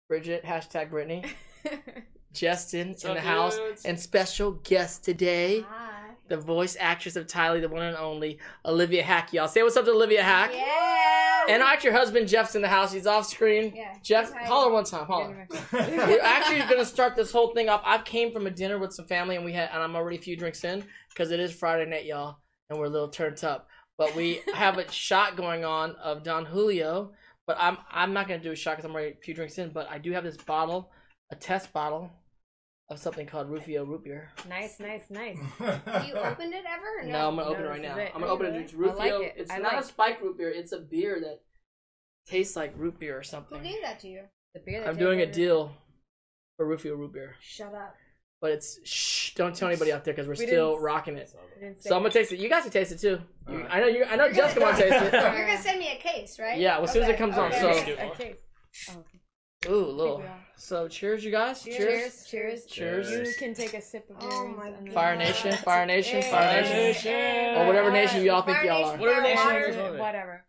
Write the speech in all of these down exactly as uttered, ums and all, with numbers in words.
Bridget, hashtag Brittany. Justin What's in up, the house. dudes? And special guest today, Hi. the voice actress of Tylee, the one and only Olivia Hack. Y'all say what's up to Olivia Hack. Yeah. And actually, your husband Jeff's in the house. He's off screen. Yeah. Jeff, Hi. holler one time. Holler. We're actually going to start this whole thing up. I came from a dinner with some family, and we had, and I'm already a few drinks in because it is Friday night, y'all, and we're a little turned up. But we have a shot going on of Don Julio. But I'm I'm not going to do a shot because I'm already a few drinks in. But I do have this bottle, a test bottle of something called Rufio root beer. Nice, nice, nice. You opened it ever? Or No, no? I'm gonna No, open it right this now. is it. I'm gonna open it. It's I Rufio. like it. It's I not like- a spiked root beer. It's a beer that tastes like root beer or Who something. gave that to you? The beer that I'm Jay doing a gave me. deal for Rufio root beer, Shut up. but it's shh. Don't tell anybody out there because we're We still didn't- rocking it. We didn't say So I'm gonna it. taste it. You guys can taste it too. You, Alright. I know you. I know You're Jessica gonna- wants to taste it. You're gonna send me a case, right? Yeah, well, as soon as it Okay, comes on, okay, so- okay. A case. Oh, okay. Ooh, little. Yeah. So cheers, you guys. Cheers. Cheers. Cheers. You can take a sip of yours. Oh my and then- Fire Nation, Fire Nation, Hey. Fire Fire Nation. Nation. Or whatever Fire nation y'all think Fire y'all Nation, are. Whatever Fire nation Water. you guys want. Whatever.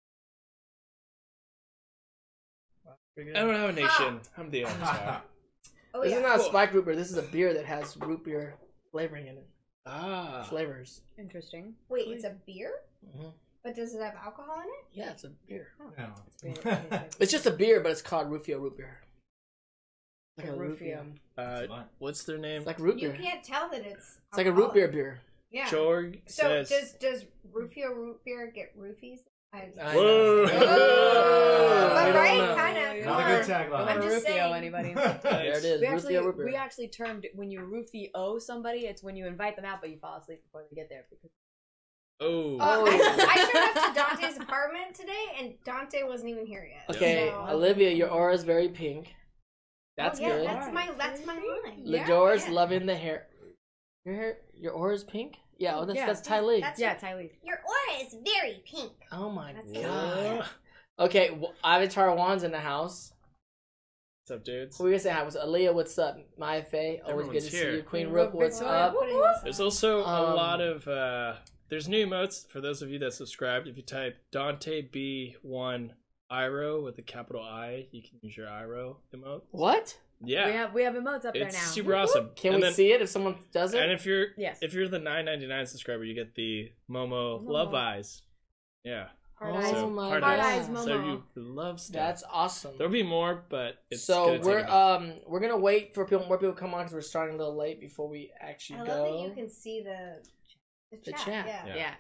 I don't have a nation. I'm the owner. sorry. Oh, This yeah. is not a Cool. spiked root beer. This is a beer that has root beer flavoring in it. Ah. Flavors. Interesting. Wait, it's a beer? hmm But does it have alcohol in it? Yeah, it's a beer. It's weird. It tastes It's just a beer, but it's called Rufio root beer. Like a Rufio. Uh, what's their name? It's like root You beer. can't tell that it's. It's like a root alcoholic. beer beer. Yeah. Jorg So says. does does Rufio root beer get roofies? I I Whoa. know. Whoa. But We don't right, know. kind of. Not a good Don't tagline. I'm just Rufio saying. anybody. There it is. We actually, Rufio root beer. we actually termed when you roofie-o somebody, it's when you invite them out but you fall asleep before they get there. Because Oh. Uh, Oh. I, I showed up to Dante's apartment today, and Dante wasn't even here yet. Okay, So- Olivia, your aura is very pink. That's oh, yeah, good. That's my that's my line. Lador's Yeah. loving the hair. Your hair, your aura is pink. Yeah, oh, that's Yeah. that's Tylee. That's yeah, Tylee. Your aura is very pink. Oh my That's god. Okay, well, Avatar Juan's in the house. What's up, dudes? Who are we gonna say hi? What's Aaliyah? What's up? Maya Faye. Always good Everyone's to see here. you. Queen Queen Rook. Rook, What's big up? boy. Putting this There's on. also a Um, lot of uh there's new emotes for those of you that subscribed. If you type Dante B one Iro with a capital I, you can use your Iro emote. What? Yeah. We have we have emotes up there It's now. super awesome. Can and we then, see it if someone does it? And if you're Yes. if you're the nine ninety-nine subscriber, you get the Momo, Momo. Love Eyes. Yeah. Hard Oh eyes. so my hard Hard God. eyes, eyes. Momo. So you love stuff. That's awesome. There'll be more, but it's so gonna take we're a minute. um we're gonna wait for people more people to come on because we're starting a little late before we actually I go. love that you can see the the The chat. chat. Yeah. Yeah. Yeah.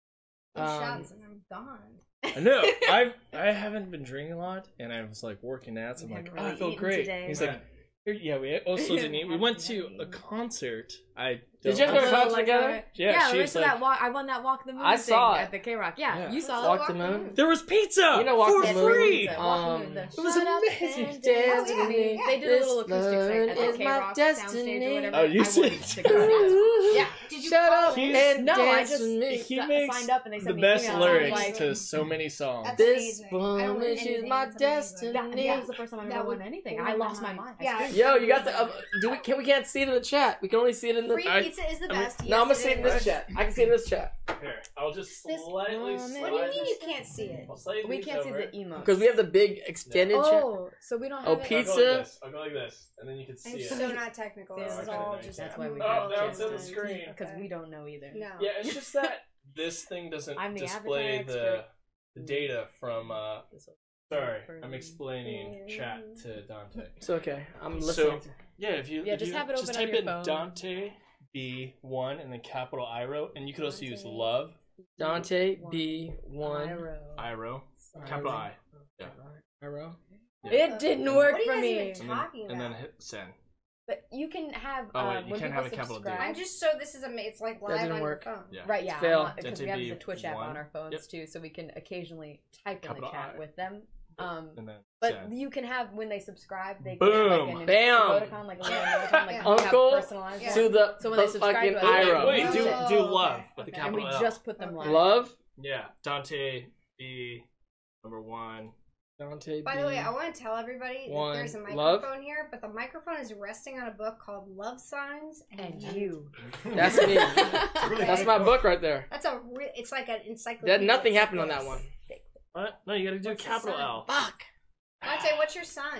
Two Um, shots and I'm gone. I know. I've I haven't been drinking a lot, and I was like working out. So I'm We like, haven't oh, I really feel eaten great. today. He's like, "Here- yeah. We also didn't eat. We went to Haven't a eaten. concert. I Did don't you guys go to know- concert together? Yeah, Yeah, she we went was to like, that walk. I won that walk the moon I thing saw it. at the K Rock. Yeah, Yeah. you saw Walk it. the Moon. there was pizza. You know, Walk for the Moon. free. Walk the Um, Moon, the it was shut up amazing. and Dance dance with with me. me. They did a little This acoustic thing at love the is K my Rock soundstage destiny. or whatever. Oh, you I said- went to go dance. Yeah. Did you Shut call up it? and No, I dance just- with me. He Si- makes signed up and they the sent me best emails. lyrics Like- to so many songs. That's This amazing. I don't woman, win she's anything, my that's amazing. destiny. That, that was the first time I That ever would won anything. blow I my lost my mind. mind. I Yeah. screamed. Yo, you got the. Um, do we? Can we can't see it in the chat? We can only see it in the. Free I- pizza is the I mean- best. No, Yes, I'm gonna see it in this is. chat. I can see it in this chat Here, I'll just This slightly. woman- slide What do you mean this- you can't see it? I'll slightly We these can't see over. the emo. because we have the big extended chat. Oh, so we don't Oh, have it? pizza? I'll go like this. I'll go like this, and then you can see I'm it. so not technical. This Yeah, is okay, all nice. just. That's why we Oh, got now it's it. on the screen. Because we don't know either. No. Yeah, it's just that this thing doesn't I'm the display avatar the expert. the data from. uh Sorry, I'm For- explaining chat to Dante. It's okay. I'm So- listening. to Yeah, if you Yeah, if just you have it just open on type your in phone. Dante B one and then capital Iro, and you could also use Dante. love Dante B one. Iro. Iro capital I, Yeah. Iro. It didn't work What are you for guys me. even and then, talking and then about? hit send. But you can have. Oh, wait, um, you when can't people have a capital D. subscribe- I'm just so this is a it's like That live didn't on work. your phone. Yeah. Right, yeah. Fail. Because we Dante have B the Twitch app one. on our phones Yep. too, so we can occasionally type in Capital the chat I. with them. Um, And then but send. you can have when they subscribe, they Boom. get like an Bam. emoticon, like a little emoticon, like Yeah. we have Uncle personalized. Yeah. to the, So when the they subscribe fucking to us, they Iro. Wait, do Oh, do okay. love with the Okay. and we capital L. just put them Okay. live. Love Yeah, Dante B number one. Dante. By B. the way, I want to tell everybody that One. there's a Love? microphone here, but the microphone is resting on a book called Love Signs and, And you. That's me. That's my book right there. That's a re- it's like an encyclopedia. That nothing happened on that one. What? No, you gotta do What's the capital sign? L. Fuck. Dante, what's your sign?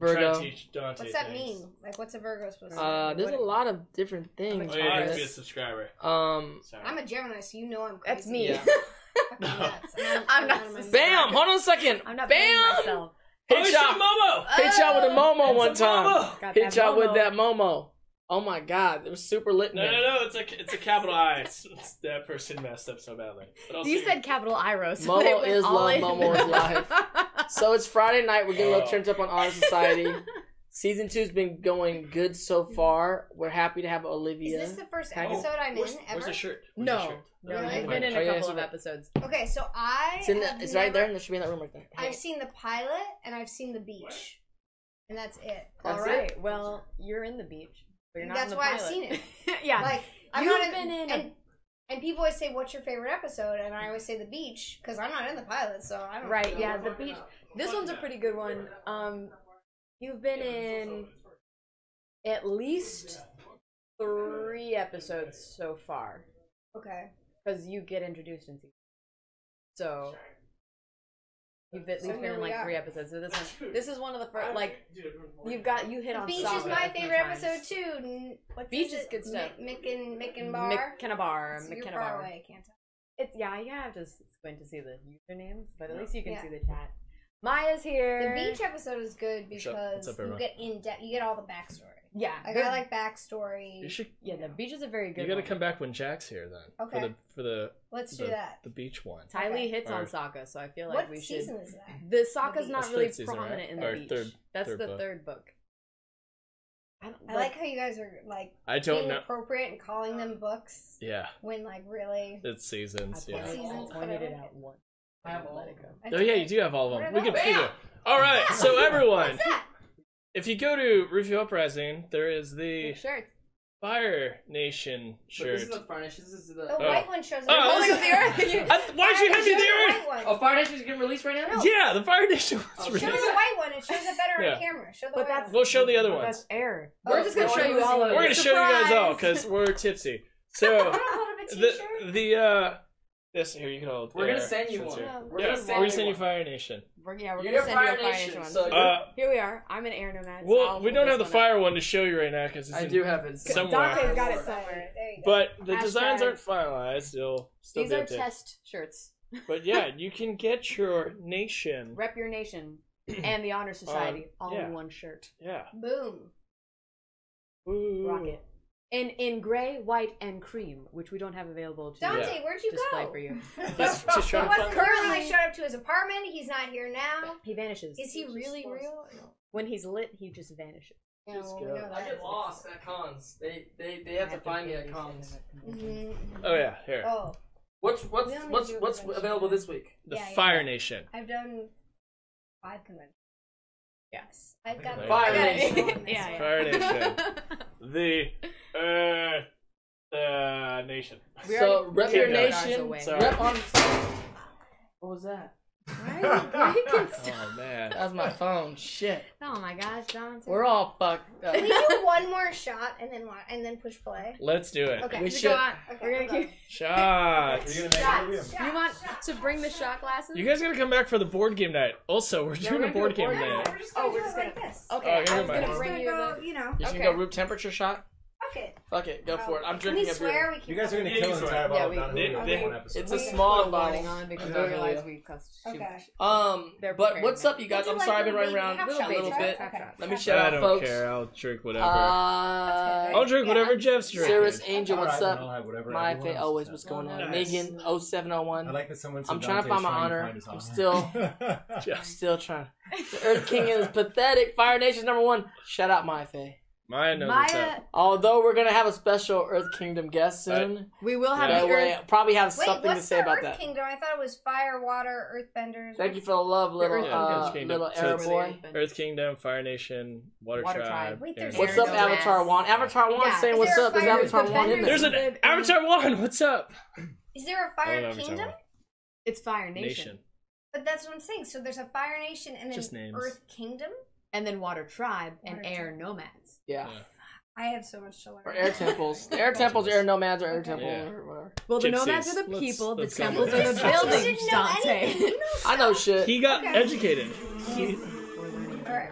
Virgo. Try to teach Dante What's that things. mean? Like, what's a Virgo supposed to Uh, mean? there's a lot of different things. Oh, you have to be a Chris. subscriber. Um, Sorry. I'm a Gemini, so you know I'm crazy. That's me. Yeah. Fucking nuts. And I'm, I'm I'm not out of my sus- Bam! Hold on a second. I'm not Bam! paying myself. Oh, Hit it's y'all. a Momo! Hit y'all with a Momo It's one a time. Momo! Got Hit that y'all with Momo. that Momo. Oh my God, it was super lit. in No, there. no, no, it's a, it's a capital I. It's, it's, that person messed up so badly. But I'll You see. said capital Iros. So Momo they went is all love, in. Momo is life. So it's Friday night. We're getting a little Oh. turned up on Honor Society. Season two's been going good so far. We're happy to have Olivia. Is this the first Oh, episode I'm Where's, in ever? where's the shirt? Where's the No, shirt? no, Really? you've been in Oh, a yeah, couple so of that- episodes. Okay, so I. It's, in the, have it's right never- there. And there should be in that room right there. I've seen the pilot and I've seen the beach, and that's it. That's All it? right. Well, you're in the beach, but you're not That's in the why I've pilot. seen it. yeah. Like I'm You've not in, been in a- and, and people always say, "What's your favorite episode?" And I always say the beach because I'm not in the pilot, so I don't. Right. know. Yeah. The beach. This one's a pretty good one. Um, you've been in at least three episodes so far Okay. because you get introduced in season. So you've at So least been here in we like are. three episodes. So this one, this is one of the first. Like you've got you hit The on beach Sokka is my a few favorite times. episode too. N- What's Beach is is good stuff. Mick and Mick and Bar. McKenna It's- You're McKenna far Bar. away. I can't tell. It's yeah, you have to squint to see the usernames, but at least you can Yeah. see the chat. Maya's here. The beach episode is good What's up? What's because up, you everyone? get in depth. You get all the backstory. Yeah, Like they're- I like backstory. You should. yeah. The beach is a very good. You gotta one. come back when Jack's here then. Okay. For the for the Let's the, do that. the beach one. Ty Lee Okay. hits on Or- Sokka, so I feel like What we should. season is that? The Sokka's beach. not That's really third season, prominent right? in the Or beach. third- That's third the book. third book. I, don't, I like how you guys are like I don't being know. appropriate and calling them books Yeah, when like really. it's I seasons. pointed, Yeah. Seasons, I pointed it whatever. out once. I have Let all it of go. them. That's Oh yeah, okay. you do have all of What them. are We can those? figure. All right, Yeah. so everyone, What's that? if you go to Rufio Uprising, there is the Your shirts. Fire Nation But shirt. this is not Fire Nation. This is the. The Oh. white one shows. Oh, up. this is- I- Why'd you hand me the earth? White Oh, one. Fire Nation is getting released right now. No. Yeah, the Fire Nation was Oh, Show released. the white one. It shows it better Yeah. on camera. Show the But white that's one. We'll show the other But ones. That's air. Oh, We're just gonna we're show you releasing all of one. it. We're gonna show you guys all Surprise! because we're tipsy. I So don't have a t-shirt. the the uh this here you can hold. We're gonna there, send you since one. you're- Yeah. We're Yeah, gonna we're send gonna you send you one. Fire Nation. We're, yeah, we're You're gonna send you Fire a Fire Nation, Nation one. so- Uh, Here we are. I'm an air nomad. so well, I'll we pull don't this have the one fire one to show you right now because I do have it. somewhere. Dante's got it Somewhere. somewhere. There you go. But the Hashtag- designs aren't finalized. They'll still These be are up there. test shirts. But yeah, you can get your nation. Rep your nation and the Honor Society all yeah. in one shirt. Yeah. Boom. Ooh. Rock it. In in gray, white, and cream, which we don't have available to Dante, where'd you display go? for you. Just, just trying He to wasn't find. here when I showed up to his apartment. He's not here now. He vanishes. Is he really real? When he's lit, he just vanishes. Yeah, Let's well, we go. know I that. get lost at cons. They they they have to find me at cons. Mhm. Oh yeah, here. Oh, What's what's We only what's do what's convention. available this week? The yeah, yeah. Fire Nation. I've done five conventions. Yes, I've got. Fire I got Nation. it. on this Yeah, one. Fire Nation. The Earth uh, Nation. We So already- rep we your already got ours nation. away. Sorry. Rep on. What was that? Why are you breaking stuff? Oh man. That was my phone. Shit. Oh my gosh, Dante. We're all fucked up. Can we do one more shot and then wa- and then push play? Let's do it. Okay. We Go should. on. Okay, We're gonna hold keep. Shot. Are you gonna make Shot, it with him? shot, You want shot. to bring the shot glasses? You guys gotta come back for the board game night. Also, we're Yeah, doing we're a gonna board do a game board night. We're just Oh, gonna we're do just it like gonna- this. Okay, Oh, I here was am I. gonna Just bring gonna you go, the. you know. You're just Okay. gonna go root temperature shot? Fuck it. Fuck it, go for it. I'm Can drinking we a swear? beer. We can You guys are gonna Yeah, kill you an swear. entire bottle Yeah, of we- Don they- Julio they- in one episode. It's a We- small Put a warning bottle. on because of we Don realize Julio. we cussed too Okay. much. Um, They're but prepared what's now. up, you guys? We'll I'm do sorry I've like been running the around half a shots, little right? bit. Okay. Let me Shots. shout I out, don't folks. care. I'll drink whatever. Uh, I'll drink Yeah, whatever I'm- Jeff's drinking. Cirrus Angel, All what's right, up? then I'll have whatever My everyone fa- else always has. what's going on? Nice. Megan oh seven oh one. I like that someone said I'm trying to Dante's find my to honor. find his I'm honor. Jeff. Still trying. The Earth King is pathetic. Fire Nation number one. Shout out my Faye. Maya knows what's Maya, up. Although we're gonna have a special Earth Kingdom guest soon, we will have Yeah. that the way Earth. probably have Wait, something to what's say the about Earth that. Kingdom? I thought it was fire, water, earthbenders. Thank you for the love, little Earth uh, Kingdom. little So Arab it's- boy. Earth Kingdom, Fire Nation, Water, Water Tribe. Tribe. Wait, there's Air What's There's up, no Avatar ass. One? Avatar One Yeah. saying Is what's there a up. Is fire- Avatar the One in benders- there? There's an Live in- Avatar One. What's up? Is there a I fire love Avatar kingdom? One. It's Fire Nation. Nation. But that's what I'm saying. So there's a fire nation and then Just names. Earth Kingdom. and then Water Tribe and Water Air Tribe. Nomads. Yeah. Yeah. I have so much to learn. Or air temples. The air temples, air nomads, or air Okay. temple, Yeah. or whatever. Well, the Gypsies. nomads are the Let's- people, let's the go temples with are that. the You buildings, didn't know Dante. anything. You know I know shit. He got Okay. educated. He, All right,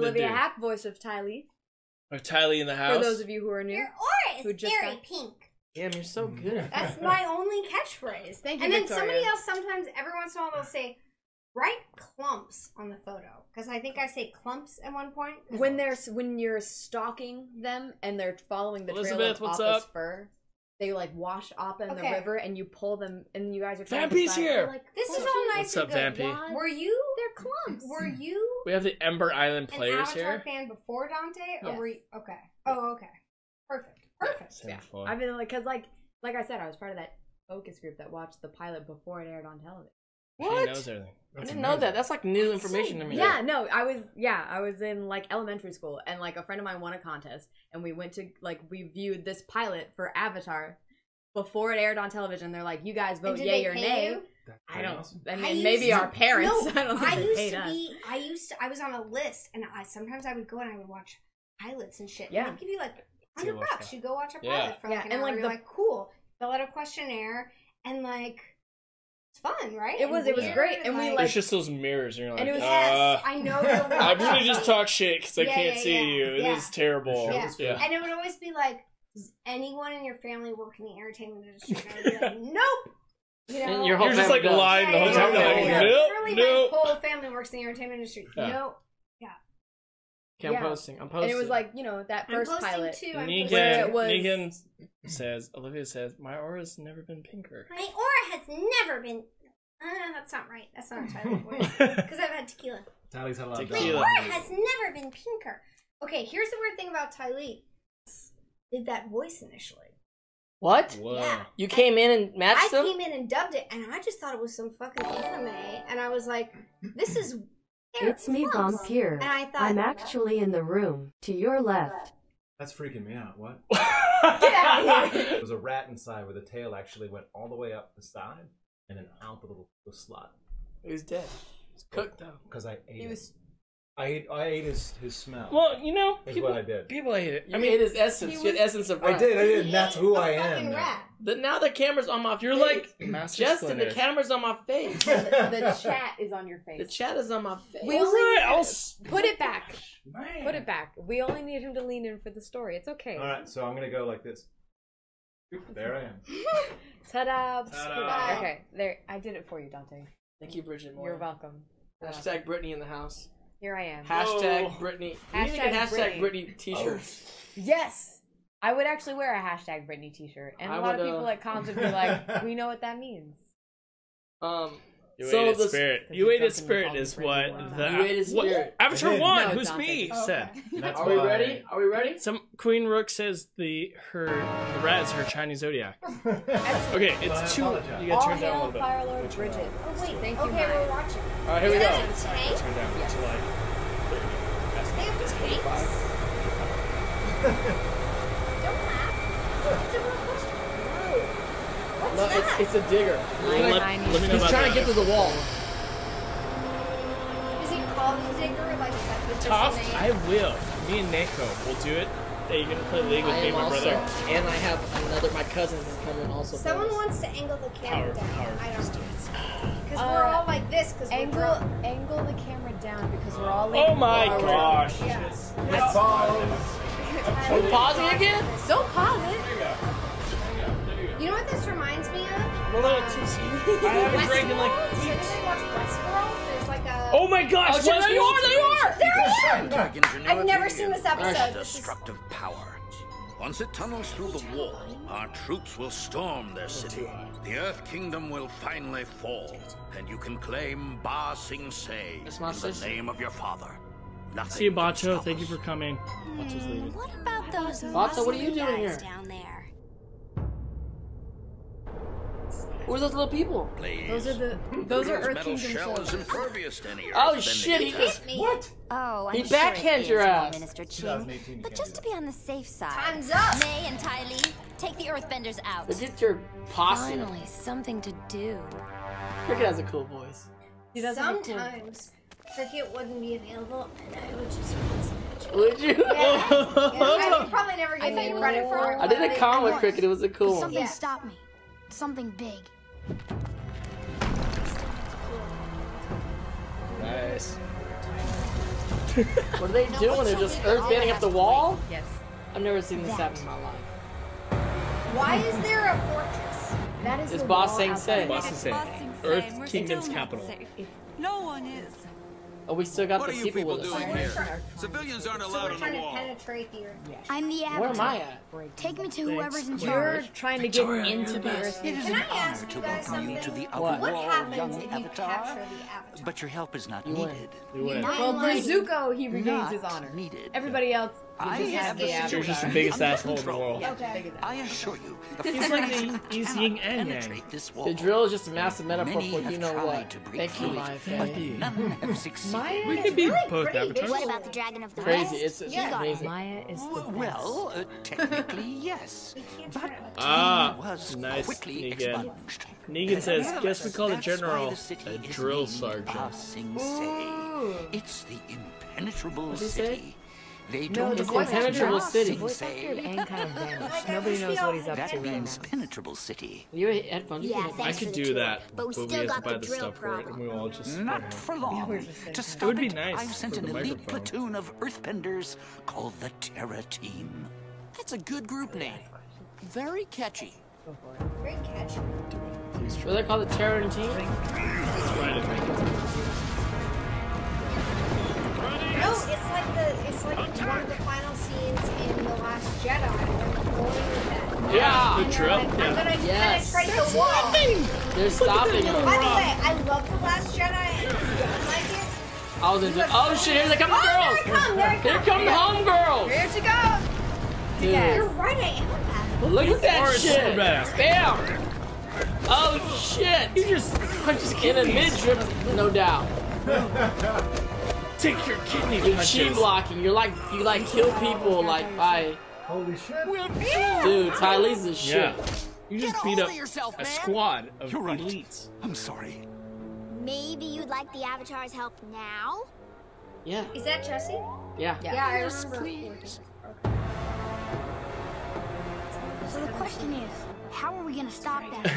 Olivia do? Hack, voice of Ty Lee. Or Tylee in the house. For those of you who are new. Your aura Who is just very got- pink. Damn, you're so good. That's my only catchphrase. Thank you, And then Victoria. somebody else sometimes, every once in a while, they'll say, write clumps on the photo. Because I think I say clumps at one point. When they're when you're stalking them and they're following the trail Elizabeth, of what's Appa's up? fur, they like wash Appa in Okay. the river, and you pull them, and you guys are trying Vampy's to decide- here! they're Like, This is "Clumps." all nice What's and up, good. Vampy? Why? Were you, They're clumps. were you We have the Ember Island an players Avatar here. fan before Dante? Or Yes. were you, okay. Oh, okay. Perfect. Perfect. Same Yeah. before. I've been like, cause like, like I said, I was part of that focus group that watched the pilot before it aired on television. She What? knows everything. I didn't know that. That's like new information to me. Yeah, no, I was yeah, I was in like elementary school, and like a friend of mine won a contest, and we went to like we viewed this pilot for Avatar before it aired on television. They're like, you guys And vote did yay they or pay nay. you? I don't. I I mean, used maybe to- our parents. No, I don't think I they used paid to us. be. I used to. I was on a list, and I sometimes I would go and I would watch pilots and shit. Yeah. And they'd give you like See hundred what's bucks. up. You go watch a Yeah. pilot for like Yeah, an and, hour. like, You're the- like, cool. Fill out a questionnaire, and like, it's fun, right? It was- And it was weird, great, and we, like, like- It's just those mirrors, and you're like, And it was- yes, uh, I know. You're I'm gonna watching. just talk shit because I Yeah, can't yeah, see yeah, you. yeah. This is terrible. Sure. Yeah. Yeah. And it would always be like, does anyone in your family work in the entertainment industry? And I'd be like, nope. You know, And your whole You're just family like does. lying the whole Yeah, time. yeah, You're yeah, like, yeah. nope, Literally, nope. my whole family works in the entertainment industry. Yeah. Nope. Okay, I'm Yeah. posting. I'm posting. And it was like, you know, that I'm first posting pilot. too. I'm Negan, Where it posting. was- Negan says, Olivia says, my aura's never been pinker. My aura has never been. Uh, that's not right. That's not a Tyler voice. Because I've had tequila. Tally's had a lot of My Tequila. aura has never been pinker. Okay, here's the weird thing about Ty Lee. Did that voice initially. what? Whoa. Yeah. You came in and I matched them? came in and dubbed it, and I just thought it was some fucking anime, and I was like, "This is." It's me, close. Vampire. And I thought, I'm actually in the room, to your left. That's freaking me out. What? Get out of here. There was a rat inside where the tail actually went all the way up the side and then out the little the slot. He was dead. It's cooked though. Because I ate He it. was I ate, I ate his, his smell. Well, you know, is people, what I did. people hate it. You I mean, ate his essence. he You had was- essence of I rat. did, I did, and that's who A I fucking am. now. rat. The, now the camera's on my you're face. like Master Justin, Splinter. the camera's on my face. the chat is on your face. The chat is on my face. We All only right, need- I'll s- Put it back. Man. Put it back. We only need him to lean in for the story. It's okay. Alright, so I'm gonna go like this. There I am. Ta-da! Ta-da. Okay, there. I did it for you, Dante. Thank you, Bridget Moore. You're welcome. Hashtag Brittany in the house. Here I am. Hashtag Whoa. Brittany. We need to get Hashtag hashtag Brittany. Brittany t-shirts. Yes, I would actually wear a hashtag Brittany T-shirt, and a I lot would, of people uh, at cons would be like, "We know what that means." Um, You so ate the his spirit. Because You you ate his drunk and spirit called is him what Brittany the Moore. You ate his what- spirit. Avatar I did. one. No, Who's Dante. me? Oh, Said. okay. That's Are we why- ready? Are we ready? Some Queen Rook says the her the rat is her Chinese zodiac. Okay, I it's too. apologize. You gotta All turn down a hail little bit. Fire Lord Which, uh, Bridget. Oh wait. Thank you, okay, Maya. we're watching. All right, here we Is go. that a tank? Turn down Yes. to like. They have tanks. Don't laugh. It's a real question. What's No, that? it's, it's a digger. My Let, tiny let me know He's about trying that. to get to the wall. Is he called the digger? Like is that the official Tough. name? I will. Me and Neko will do it. Hey, you gonna play League with I me, am my also, brother? and I have another. My cousin is coming also. for Someone this. wants to angle the camera Power, down. power. I don't know. Because Uh, we're all like this. Because we're Angle, drunk. angle the camera down because we're all. Oh my forward. gosh! Yeah. Let's pause. Are we pausing again? Don't pause it. You know what this reminds me of? I'm a little tipsy. I haven't drank in like Westworld? So weeks. did you watch Westworld? There's like a. Oh my gosh! Oh, shit, Westworld! there you are, there you are! There I am! Scientific ingenuity I've never seen this episode. and This is- destructive power. Once it tunnels through the wall, our troops will storm their city. The Earth Kingdom will finally fall, and you can claim Ba Sing Se That's my in the sister. name of your father. Nothing See you, can Bacho. stop Thank you us. for coming. Bacho's leaving. What about those Bato, what are you muscly doing guys here? down there? Who are those little people? Please. Those are the. Those are Pluto's Earth metal Kingdom shell is soldiers. impervious to any Oh earth-bending shit! He attack. just Me. What? Oh, I'm He sure backhand it your is, ass. Minister Chin. twenty eighteen, you But can't just do to be on the safe side, Time's up. May and Ty Lee, take the Earthbenders out. But get your posse. Finally, something to do. Cricket has a cool voice. He does have a cool- Sometimes Cricket wouldn't be available, and I would just run some magic. Would you? Yeah, yeah. I would probably never I get any thought you credit were- for it. I did but a con with was. Cricket. It was a cool But one. something Yeah. stopped me. Something big. Nice. What are they doing? They're just earth banding up the wall? Yes. I've never seen this happen in my life. Why is there a fortress? That is It's the Boss wall Sing outside. Say. Boss is saying Earth Kingdom's capital. No one is. Oh, we still got What the are you people, people with us. doing We're here? trying- Civilians aren't So allowed we're on trying the to wall. penetrate the earth. I'm the Where am I Avatar. at? Take me to whoever's in You're charge. trying to get into the Earth. It is Can an I honor ask to you guys welcome you to something? the outer What? What wall, happens young if you Avatar. capture the Avatar? But your help is not You win. needed. You win. Not Well, for lying. Zuko, he regains Not his honor. needed. Everybody else I just have has the the situation. You're just the Avatar. biggest Under asshole in the control. world. Yeah, biggest I assure you, He's like the he's yin and yang. penetrate this wall. The drill is just a massive metaphor Many for you have know tried what. to break Thank you, through Maya it, Faye. but none have succeeded. Maya We is could be really both pretty avatars. What about the Dragon of the Crazy. West? It's, it's Yeah. amazing. Maya is the W- best. Well, uh, technically, yes. We can't But turn it. Ah, he was nice, quickly Negan. expunged. Negan says, guess we call the That's why general the city a is drill named sergeant. Ba Sing Se. Ooh. It's the impenetrable What'd he say? city. They No, told the us voice that impenetrable Ba city. Sing Voice actor of Se- Aang kind of vanished. Like, I Nobody just knows feel- what he's up That to right means now. penetrable city. You have headphones. You Yeah, can headphones. I thanks could for the do tour, that, but we but we still have to got buy the the drill stuff for it, and problem. we all just. Not for long. we're just saying To that. stop It would be it, nice I've sent for an the elite microphone. platoon of earthbenders called the Terra Team. That's a good group name. Very catchy. Go for it. Great catch. Please What do they call the Terran team? try to No, it's like the it's like one of the final scenes in The Last Jedi. When they're going with that. Yeah. The And they're drill? like, I'm Yeah. gonna Yes. penetrate the wall. They're stopping By him. the way, I love The Last Jedi, and if you don't like it, I was into. Oh shit! Here they come, the oh, there girls. it come, there it Here come. come the homegirls. Here she goes. Dude, You're right, I am bad. look at that course shit. you're badass. Bam. Oh shit! You just punches in a mid trip, no doubt. take your kidney You're punches. chi blocking. You're like you like kill people like by. Holy shit. Dude, Ty Lee's the shit. Yeah, you just Get a beat hold up of yourself, a man. squad of You're right. elites. I'm sorry. Maybe you'd like the Avatar's help now? Yeah, Is that Jesse? yeah. Yeah, I Yes, remember. please. So the question is, how are we gonna stop that?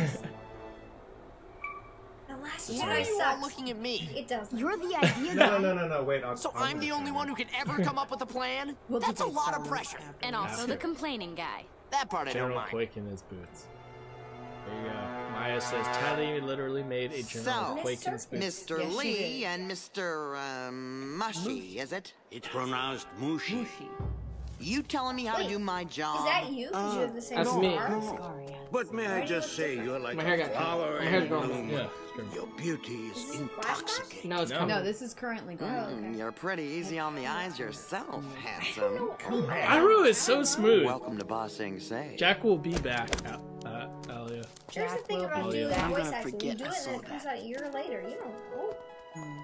The Last Why are Jedi you all sucks. looking at me? It does. You're the idea No, guy. no, no, no, no, wait. I'm, So I'm the only one who can ever come up with a plan? We'll That's a debate lot Star of Wars pressure. after And this. also the complaining guy. That part I don't General mind. Quake in his boots. There you go. Maya says Tally literally made a General So, Quake in his boots. Mister Yes, she Lee did. and Mister Um, Mushy, is it? It's pronounced Mushi. You telling me how Wait, to do my job? Is that you? Because you have the same That's me. scar. But may I just say, you're like My hair a got flower my hair's in growing. bloom. Yeah. Your beauty is Is this intoxicating. No, it's No. coming. No, this is currently going. Mm, you're pretty easy on the eyes yourself, handsome. Iroh is so smooth. Welcome to Ba Sing Se. Jack will be back, uh, uh, Alia. Here's the thing will about be doing there. that I'm voice gonna acting. You forget do I it and saw then it comes out a year later. You don't know.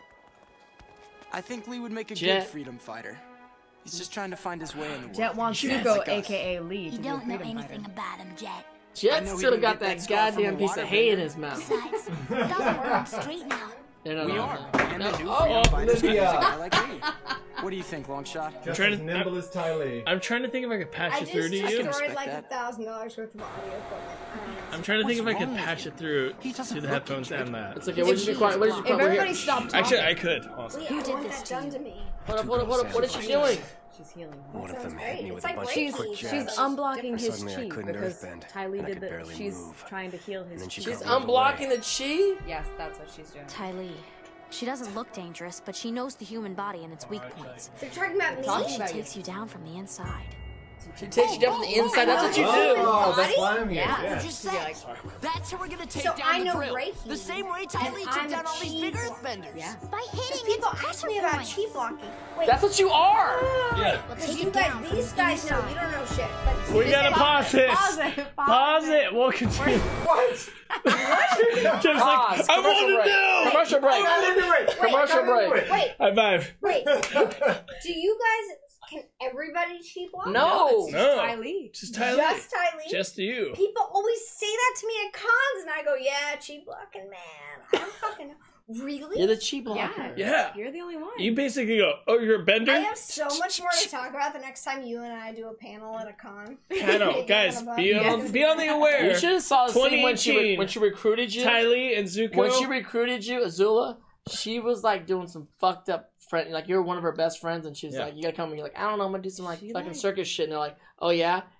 I think Lee would make a Jet. good freedom fighter. He's just trying to find his way in the world. Jet wants Jet. Zuko, Like us. aka Lee, You to be a don't know freedom anything fighter. about him, Jet. I Jet know he still didn't got get that that scar from goddamn a piece of water hay in bender. his mouth. Besides, it doesn't work straight now. No, no, We no, are. no. And No. the new Oh, freedom fighters Olivia. are a guy like Lee. What do you think, Longshot? Just trying as to- nimble as Ty Lee. I'm trying to think if I could patch I it just through to you. destroyed respect like a that. thousand dollars worth of audio equipment. I'm trying to think if I What's could wrong with patch you? it through He doesn't to the look headphones it. and that. It's okay. What did you quiet? What did you If quiet? We're everybody here. stopped Actually, talking. I could. Also. Wait, Who I did want this that to done you? to me. What up? What up? What up? What is she doing? She's healing. One of Sounds them great. hit me It's with like a bunch Reiki. of quick She's- She's jabs. unblocking his Suddenly I chi couldn't because earthbend, Ty Lee and I did could that. barely She's move. trying to heal his And then she chi. She's got moved unblocking away. the chi. Yes, that's what she's doing. Ty Lee. She doesn't look dangerous, but she knows the human body and its weak points. They're talking about me. Talking She about you. takes you down from the inside. She takes you down from the inside. That's what you do. Oh, that's why I'm here. Yeah. Yeah. What'd you say? That's how we're gonna take So down I the know drill. Reiki, The same way Ty and Lee I'm took down a all these big chi earthbenders. Yeah. By hitting People its ask pressure me about points. chi blocking. Wait, That's what you are. Yeah. We'll because take you it guys, down from these the guys know. inside. You don't know shit. But We this gotta is- pause this. Pause it. Pause it. We'll continue. What? Just like, Pause. I Commercial want break. to know. Commercial break. Come into it. Commercial Come into break. it. Wait, High five. wait. Do you guys? Can everybody chi block? No. No. Ty Lee. Just Ty Lee. Just Ty Lee. Just you. People always say that to me at cons, and I go, "Yeah, chi blocking, man. I don't fucking really." You're the chi blocker. Yeah. You're the only one. You basically go, oh, you're a bender? I have so much more to talk about the next time you and I do a panel at a con. I know. Guys, be on, be on the aware. You should have saw the scene when she re- twenty eighteen. when she recruited you. Ty Lee and Zuko. When she recruited you, Azula, she was like doing some fucked up friend. Like you're one of her best friends, and she was Yeah. like, "You gotta come." And you're like, "I don't know, I'm gonna do some like She fucking like- circus shit." And they're like, "Oh yeah,"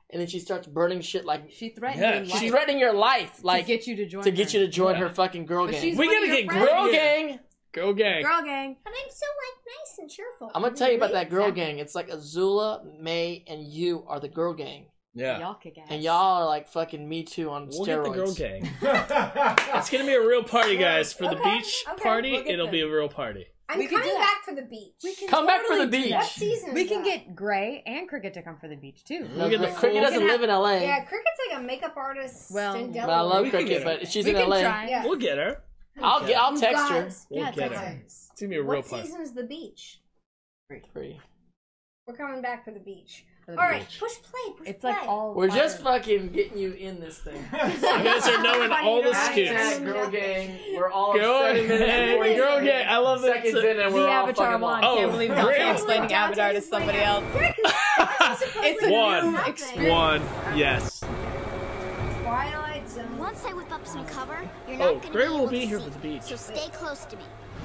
and then she starts burning shit like she threatened Yeah, your she's life threatening your life, like to get you to join to get her. you to join Yeah. her fucking girl But gang. she's We one gotta of your get friends. Girl Yeah. gang. Go gang. Girl gang. But I'm so like nice and cheerful. I'm gonna tell you about that girl Exactly. gang. It's like Azula, May, and you are the girl gang, Yeah. Y'all kick ass. and y'all are like fucking Me Too on We'll steroids. get the girl gang. It's gonna be a real party, guys. For the Okay, beach okay, party, we'll get it'll them. be a real party. I'm We can coming do that. back for the beach. We can Come back for the totally do beach. What that. season? We is can that? get Gray and Cricket to come for the beach too. No, We'll get the Cricket full- doesn't We can live in L A. Yeah, Cricket's like a makeup artist Well, in But Delaware. I love We can Cricket, get her. but she's We in can L A. try. Yeah. We'll get her. I'll get. I'll You text her. guys, We'll Yeah, get text her. her. It's gonna be a real What party. season's the beach? Free. We're coming back for the beach. For the All right, beach. push play. Push It's play. like all. We're just fire. fucking getting you in this thing. You guys are knowing all the Right. scoops. Yeah. Girl gang. We're all Go seven minutes ahead, before you girl start. gang. I love that. Seconds in and we're the all Avatar fucking one. lost. Oh, Can't believe great. Dante explaining Dante Avatar to explained somebody else. It's a One. new experience. One. Yes. Twilight Zone. Once I whip up some cover, you're not Oh, gonna Gray be will able be to here see. for the beach. So stay close to me.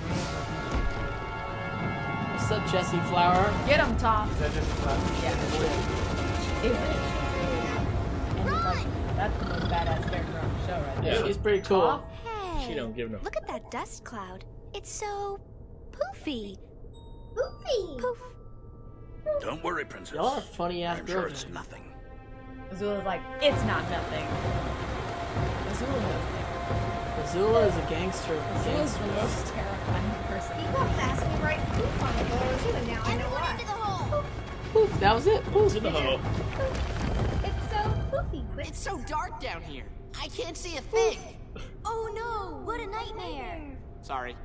What's up, Jessie Flower? Get him, Tom. Is that just a class? Is it? And he's like, that's the most badass character on the show right there. Yeah. She's pretty cool. Hey, She don't give no. look at that dust cloud. It's so poofy. Poofy. Poof. Don't worry, Princess. Y'all are funny ass I'm sure girls. it's nothing. Azula's like, it's not nothing. Azula knows things. Azula is a gangster. Azula's the most terrifying person. He got fast me right poof on the door too, now I know Everyone why. into the hole. Poof, that was it. Poof. To the hole. It's so poofy. Quick. It's so dark down here. I can't see a thing. Oh no, what a nightmare. Sorry.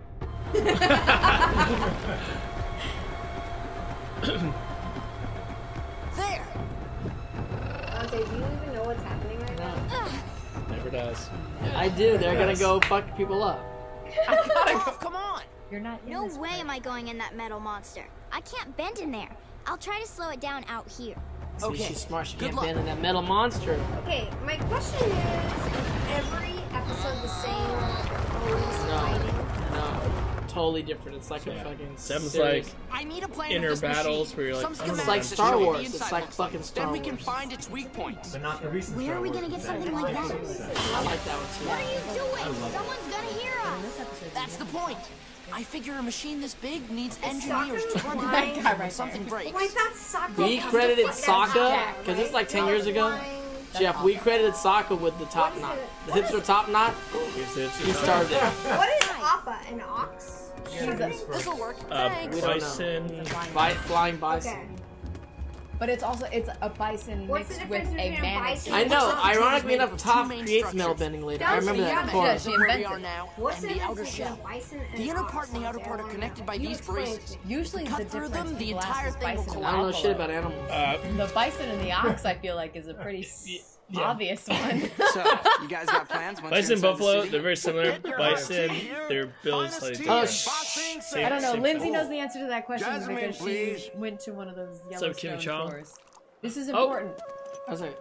There. Dante, do you even know what's happening right now? Never does. I do. They're gonna go fuck people up. Oh, come on. You're not in No this way world. am I going in that metal monster. I can't bend in there. I'll try to slow it down out here. See, Okay, she's smart. She good can't luck. bend in that metal monster. Okay, my question is, is every episode the same? Always No. fighting? No. Totally different. It's like a fucking Seven's series. like I need a plan inner of this battles machine. where you're like, Some I don't know. It's like schematics to Star show what Wars. the It's inside like looks fucking Star Then we can Wars. find its weak points. But not the recent Where Star are we Wars gonna get is something that like it's that? like- I like that one too. What are you doing? Someone's gonna hear us. That's the point. I figure a machine this big needs Is engineers to Sokka run the flying? bank That guy when right something Oh, breaks. I thought Sokka We was the credited fucking Sokka Jack, because this is right? like ten years ago. Flying- Jeff, we credited Sokka with the top What is knot. it? The What hipster top knot. He's the- He started it. What is Appa? An ox? This'll work. Uh, Thanks. We don't know. bison. Bi- flying bison. Okay. But it's also it's a bison What's the mixed with difference a between a manatee. bison I know. What's up? Ironically enough, Two Top main creates structures. metal bending later. That I was remember the that other- before. Yeah, she Where we invented are it. now, What's and the the difference outer between a shell. bison and The an inner ox, part and the outer Dante? part I are wanna connected know. by You these explain it braces. to me. Usually Cut the through difference them, the in glass entire is thing will bison and I don't know shit buffalo. about animals. Uh, The bison and the ox, I feel like, is a pretty s- Yeah. obvious one. So, you guys got plans? Once Bison you're and inside the buffalo, city? they're very similar. Bison, their builds like Oh, different. sh- Same- I don't know. same Lindsay thing. knows the answer to that question Jasmine, because she please. went to one of those What's up, Kim Yellowstone Chong? tours. This is Oh. important. I was like,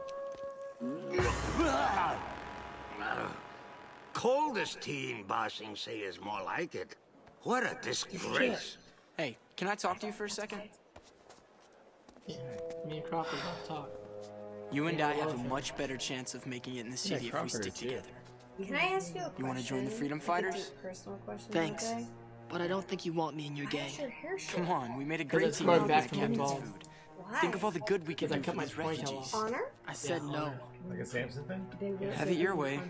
Coldest tea in Ba Sing Se is more like it. What a disgrace. Hey, can I talk to you for a second? yeah, me and Crawford don't talk. You and I have a much better chance of making it in the city if we Crawford stick is here. together. Can I ask you a question? You wanna join the Freedom Like a Fighters? deep personal question, Thanks. Dante? But I don't think you want me in your Why gang. is your hair short? Come on, we made a Because great it's team smart over back the from captain's involved. food. Why? Think of all the good we could Because I do cut for my these ponytail refugees. off. Honor? I said Yeah, no. honor. Like a Samson thing? Have it your way.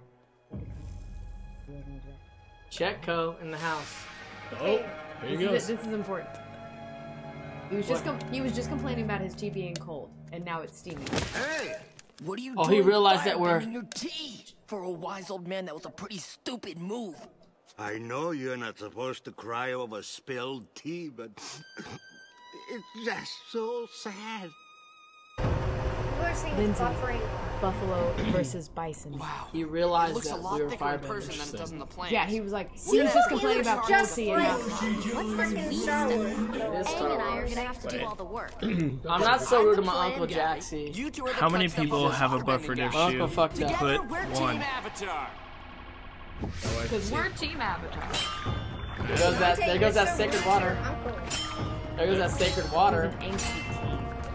Chetco in the house. Oh, here he This goes. is, this is important. He was just com- he was just complaining about his tea being cold, and now it's steaming. Hey! What are you Oh, doing? he realized that we're- firebending your tea. For a wise old man, that was a pretty stupid move. I know you're not supposed to cry over spilled tea, but it's just so sad. You are saying it's Lindsay. buffering. Buffalo versus bison. Wow. He It realized looks a that lot we were thicker in person firebenders. than it does in the plane. Yeah, he was like, See, he was just look, complaining it looks about just cold tea. like- and What's this Freaking meat Star stuff? Wars. It is Aang Star and I are Wars. gonna have to do Wait. all the work. I'm not so I'm rude the to my plan Uncle guy. Jaxie. You two are the How many touched up people on have a this buffered firebending issue? My uncle fucked up. Together, Put we're one. Team Avatar. Oh, I Because see. we're Team Avatar. There goes that. There goes that Dante, sacred you're so water. rude to your uncle. There goes that sacred water. Ancient tea.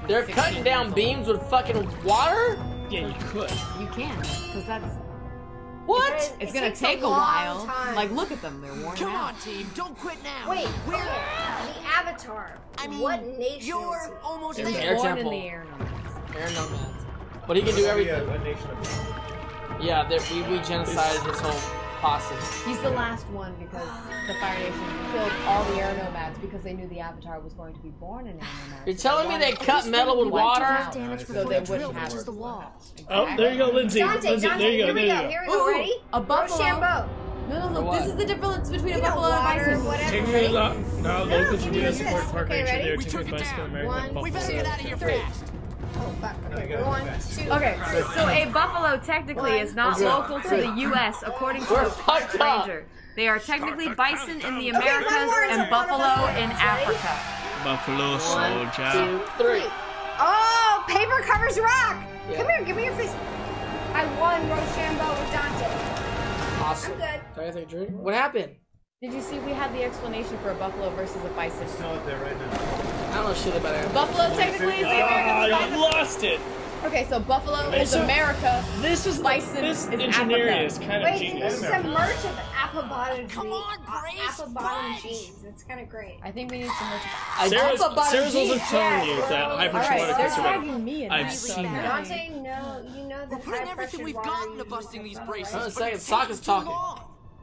They're sixteen cutting down years beams with fucking water? Yeah, you could. old. You can, because that's What? It, it's it gonna takes take a, long while. time. Like, look at them, they're worn Come out. on, team. Don't quit now. Wait, We're okay. The Avatar. I mean, what nation You're is he? almost There's there. Air Born Temple. in the air nomads. Air nomads. But he can do everything. A nation of Yeah, there- we, we genocided his whole posse. He's the last one because the Fire Nation killed all the air nomads because they knew the Avatar was going to be born an air nomad. You're telling me they cut metal with water? Damage So before they the drill wouldn't have reaches it. the wall. Oh, there you go, Lindsay. Dante, Lindsay, Dante, there you go. here we There go. you Here go. we go. Ooh, Ready? a buffalo. Rochambeau. No, no, For no. what? This is the difference between You a know, buffalo and a water, bison. whatever. Technically, not, not No, locals give do me not this. support park Okay, ranger. ready? They're We too took it Mexican down. American One, We buffalo. better get out of here Three. fast. Oh, fuck. Okay, gotta one, go fast. two, Okay, three. so a buffalo technically is not We're good. local to the U S according to We're the park fucked up. ranger. They are technically bison in the Okay, one Americas more and until one of buffalo us in wins. Africa. Buffalo One, soldier. two, three. Oh, paper covers rock. Yeah. Come here, give me your fist. I won Rochambeau with Dante. Awesome. I'm good. Can I take a drink? What happened? Did you see we had the explanation for a buffalo versus a bison? Smell it there right now. I don't know shit about it. Buffalo technically is the American Ah, you bison. lost it. Okay, so buffalo Wait, is so America. This is Bison this is engineering Africa. is kind of Wait, genius. this is some merch of apple bottom jeans. Come on, Brace, Apple bottom Brace. jeans. That's kind of great. I think we need some more. Sarah's, Apple bottom Sarah's also jeans. telling you Yeah, that bro. high All pressure right, water they're cuts are bad. tagging me in I've that, seen so- that. Dante, no, you know the We're putting high everything pressure we've water got into uses busting the these funnel, braces. Hold on a right? second. It's Sokka's taking too talking. long.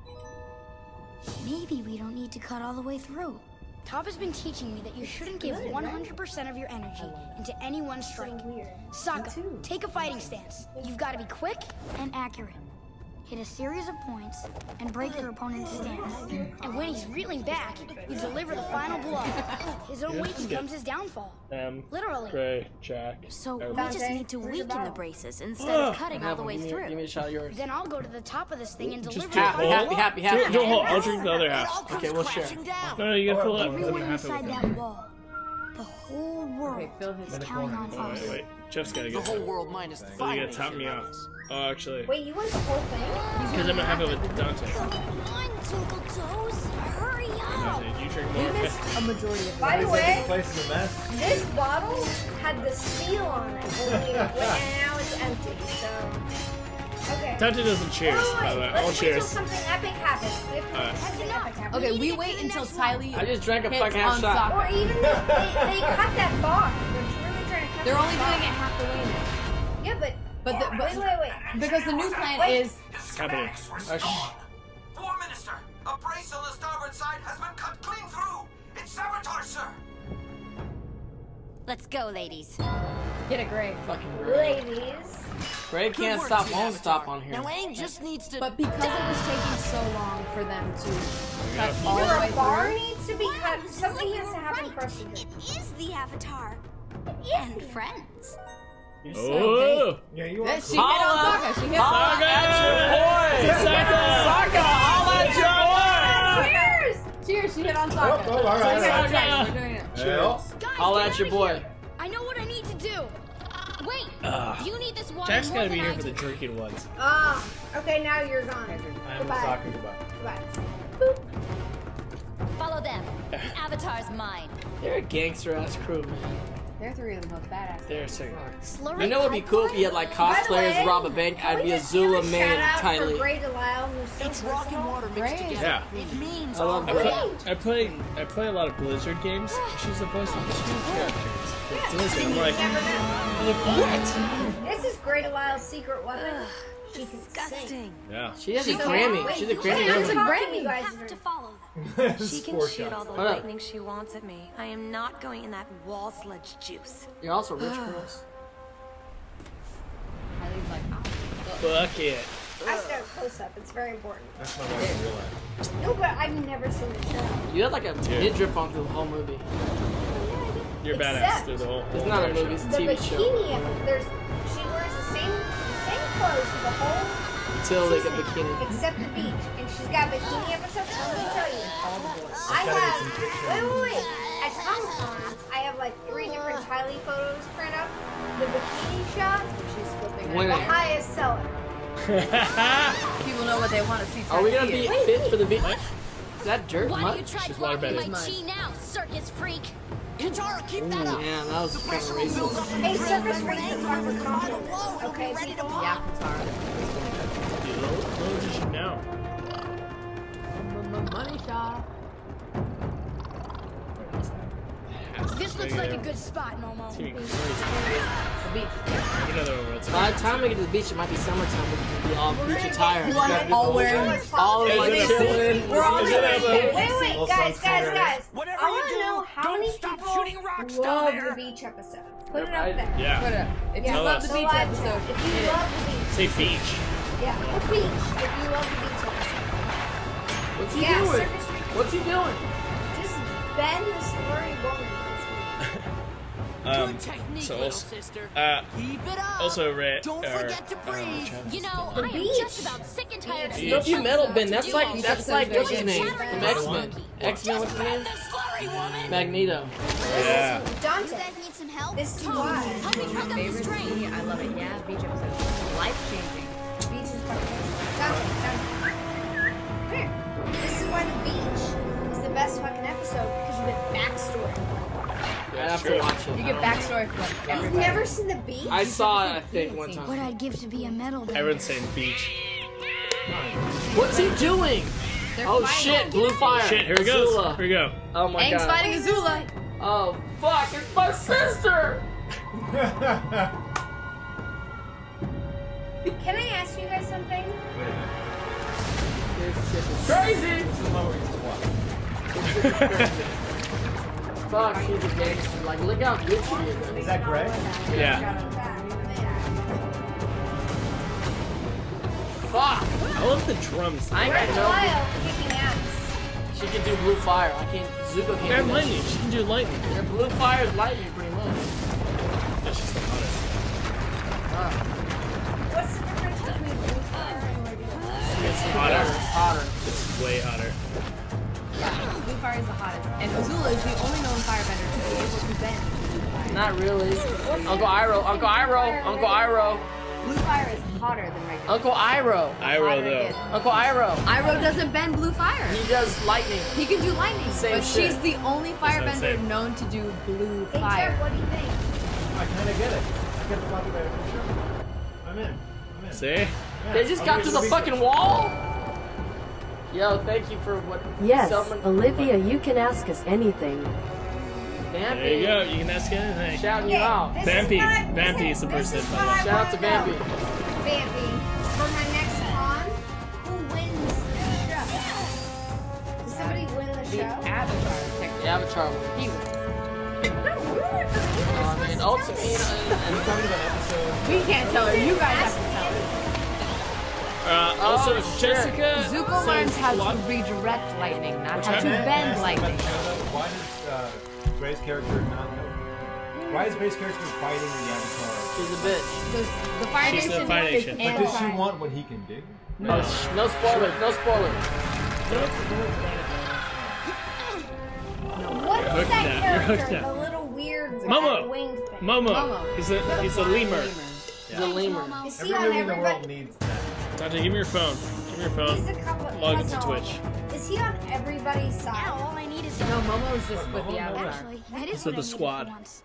Maybe we don't need to cut all the way through. Top has been teaching me that you shouldn't give good, one hundred percent of your energy into any one strike. Sokka, take a fighting stance. You've got to be quick and accurate. Hit a series of points and break your opponent's stance. And when he's reeling back, you deliver the final blow. His own weight becomes his downfall. Um, Literally. Gray, Jack. So we Everybody. just need to Where's your weaken the bottle? braces instead of Ugh. cutting all Have the one. way Give me, through. give me a shot of yours. Then I'll go to the top of this thing and Just deliver do the it. Happy, final happy, blow. happy, happy. Don't, don't hold. I'll drink the other It all half. comes Okay, we'll share. crashing down. No, no, you gotta fill it up. Everyone Doesn't happen inside with that wall, the whole world Okay, Phil hit is the counting on Oh, us. wait, wait. Jeff's gotta The get whole that. world minus the Oh, you fire gotta top me out. Oh, actually. Wait, you went the whole thing? Because I'm gonna have it with Dante. Come on, Twinkle Toes, hurry up! Dante, you drink We more. missed a majority of By the way, Place in the mess. this bottle had the seal on it when we went, and now it's empty. So, okay. Dante doesn't cheers, Wait, by the way. wait, I'll let's wait till cheers. something epic happens. We have to Alright. wait till something epic happens. Okay, we wait until Tylee I just drank a hits fucking half on shot. Or Sokka. even the, they, they cut that bar. They're really trying to cut They're that only bar. doing it half the way now. Yeah, but But, the, but wait, wait, wait. because the new plan Wait. is Happening. War Minister, a brace on the starboard side has been cut clean through. It's sabotage, sir. Let's go, ladies. get it, Gray. Fucking Gray. Ladies. Gray can't work, stop, Team won't Avatar. stop on here. Now Aang just needs to. But because it was taking so long for them to cut all the Either way a bar through, needs to be cut. Something has to happen for us to do. It is the Avatar. And friends. Oh! Yeah, you are Yeah, she cool. hit on Sokka. She hit Holla on at your boy! Sokka! Sokka, holla at your boy! Cheers! Cheers, she hit on Sokka. Oh, oh, all right, So all we're right. doing it. Cheers. Guys, Holla get at your out of boy. here. I know what I need to do. Wait, Ugh. you need this water Jack's more gotta than be here I for the do. drinking ones. Ah, okay, now you're gone. I'm Goodbye. Sokka, goodbye. Goodbye. Follow them. The Avatar's mine. They're a gangster ass crew, man. They're three of the most badass. They're sick. Slurry You know what would be cool if you had like By the cosplayers way, rob a bank? can I'd we be just give Azula, a May, and shout out for Tylee. Gray Delisle, who's so It's rock and versatile. water mixed Great. together. Yeah. It means I love all I Gray. right. play, I play I play a lot of Blizzard games. She's the voice of the two characters. It's Blizzard. I'm like, Never know. what? This is Gray Delisle's secret weapon. She can sing. Disgusting. Yeah. She has a So- Grammy. wait, She's a you Grammy can't winner. talk Grammy. to you guys Have during- to follow them. This She is can four shoot shots. all the Hold up. lightning she wants at me. I am not going in that wall sledge juice. You're also rich girls. Tylee's like, oh. Fuck it. I start close up. It's very important. That's my wife in real life. No, but I've never seen the show. You had like a mid-drip on through the whole movie. You're badass Except- through the whole. It's whole not a entire movie, it's show. a The T V show. bikini, episode, there's she wears the same the same clothes for the whole Until they get season, bikini. except the beach, and she's got bikini episodes. So let me tell you, I gotta get have some pictures. wait, wait, wait. At Comic Con, I have like three different Tylee photos printed up. The bikini shot, She's flipping Winning. the highest seller. People know what they want to see. Are we gonna Tylee be is. fit for the beach? Is that dirt? Why Mud? do you try She's blocking waterbending. my Mud. chi now, circus freak? Katara, keep that up. Yeah, that was kind of racist. Hey, Surface Race is hard with confidence. Okay, people? Yeah, Katara. Dude, little, little did you know. Money shot. This looks like a good spot, Momo. It's gonna be crazy. The beach. You know the world's By the time we get to the beach, it might be summertime. We can be all beach attire. Like all wearing. All of like Is it a- chilling. We're all Is it a- Wait, wait, Little guys, sun's guys, clear. guys. Whatever I you want to do, know how don't many stop people shooting rocks down love there. the beach episode. Put it I- up there. Yeah. Put it up. If Yeah, you love the the beach live episode, chat. If you hit it. love the beach. Say beach. Yeah, the beach. If you love the beach episode. What's he Yeah, doing? Surface Race. What's he doing? Just bend the slurry woman. Um, technique, so little also, sister. uh, Keep it up. also Ray, Don't or, forget to um, breathe. Travis. You know, The I am beach. just about sick and tired of Beach. Don't you metal bend? That's Do like all that's this. like what's his You're name shattering from my X Men. monkey. X Men, what's his name? The slurry woman. Magneto. Yeah. You Dante, guys need some help? this is Tom, why. help me pick up this Favorite train. scene, I love it. Yeah, beach episode. Life changing. Beach is fucking Dante, Dante. Come here. This is why the beach is the best fucking episode because you get backstory. I have to True. watch it. You I get don't- backstory from You've everybody. never seen the beach? I saw it, I think, one What time. I'd give to be a medal bender. Everyone's saying beach. What's he doing? They're Oh fighting. shit! Blue fire. Shit, here it goes. Azula. Here we go. Oh my Aang's god. fighting Azula. Oh fuck! It's my sister. Can I ask you guys something? This shit is crazy. Fuck, she's a gangster. Like, look how good she is. Is that Greg? Yeah. Fuck! I love the drums. I ain't got no. Wild kicking ass. She can do blue fire. I can't. Zuko can't. Yeah, do that lightning. shit. She can do lightning. Yeah, blue fire is lightning, pretty much. That's just the hottest. Ah, What's the difference between blue fire and regular? It's better, hotter. it's hotter. It's way hotter. Yeah, blue fire is the hottest. And Azula is the only known firebender to be able to bend blue fire. Not really. Uncle Iroh. Uncle Iroh. Uncle Iroh. Blue fire is hotter than regular. Uncle Iroh. Iroh Hotter it though. gets. Uncle Iroh. Iroh doesn't bend blue fire. He does lightning. He can do lightning, Same but shit. she's the only what I'm firebender saying. known to do blue Hey, fire. Jeff, what do you think? I kind of get it. I get the popularity for sure. I'm in. I'm in. See? Yeah, They just I'll got give to it the a week. fucking wall. Yo, thank you for what. Yes, someone- Olivia, you can ask us anything. Vampy. There you go. You can ask anything. Shouting you out. This Vampy. is what I- Vampy listen, is the this person. is what I Shout out to wanna know. Vampy. Vampy. For my next con, who wins the show? Does somebody win the The show? Avatar, technically. The Avatar one. He wins. Uh, I mean, ultimately, you know, Are you talking about episode? We can't tell her. You guys have to tell her. Uh, also, Oh, shit. Jessica. Zuko says learns how lot- to redirect lightning, not Which how to happened? bend lightning. Why does uh, Gray's character not know? Why is Gray's character fighting the Avatar? she's a bitch. Because the Fire She's the Nation Fire is Nation. But does she anti- want what he can do? No, sh- no spoilers. No spoilers. What You're is hooked that now. You're hooked character? now. The little weird Momo. winged thing. Momo. Momo. He's a he's a lemur. He's a lemur. Is he Every on movie in the world everybody? needs that. Dante, give me your phone. Give me your He's a phone. couple. Log that's into all. Twitch. Is he on everybody's side? Now all I need is No, Momo is just with the Momo? Avatar. Actually, that is It's with what the I squad. needed for once.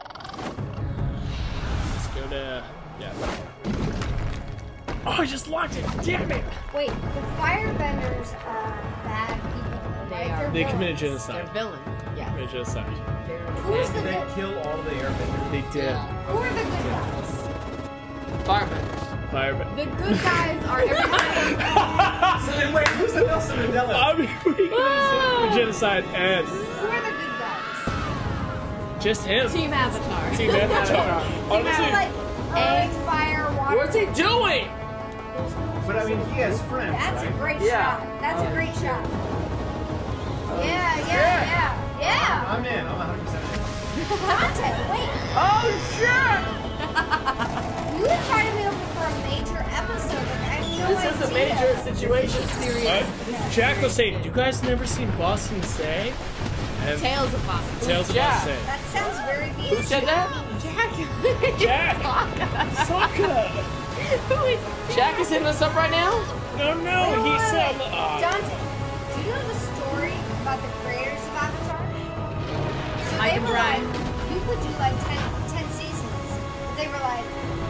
Let's go to yeah. Oh, I just locked it. Damn it. Wait, the firebenders are bad people. They right? are. They're They committed villains. They're genocide. villains. Yes. Committed genocide. Who's the Did they good? kill all of the airbenders? They did. Who are the good guys? Firebenders. Fire. The good guys are everybody. So then wait, who's the Nelson Mandela? I mean, we could have said genocide and Who are the good guys? just him. Team Avatar. Team Avatar. Have Honestly, like earth, fire, water. What's he doing? But I mean, he has friends, That's a right? great Yeah. shot. That's a Oh, great shit. shot. Yeah, yeah, yeah, yeah. I'm in. I'm one hundred percent in. Dante, wait. Oh shit! You invited me over for a major episode. Like, I have no This is a idea. major situation. what? Jack was saying, you guys never seen Boston Say? And Tales of Boston. Tales of Jack? Boston Say. That sounds very Who beautiful. said that? Jack. Jack. Sokka. Who is Jack is hitting us up right now? No, no, Wait, he wait, said. wait. Uh, Dante, do you know the story about the creators of Avatar? So I they can were run. like, you could do like ten, ten seasons. But they were like,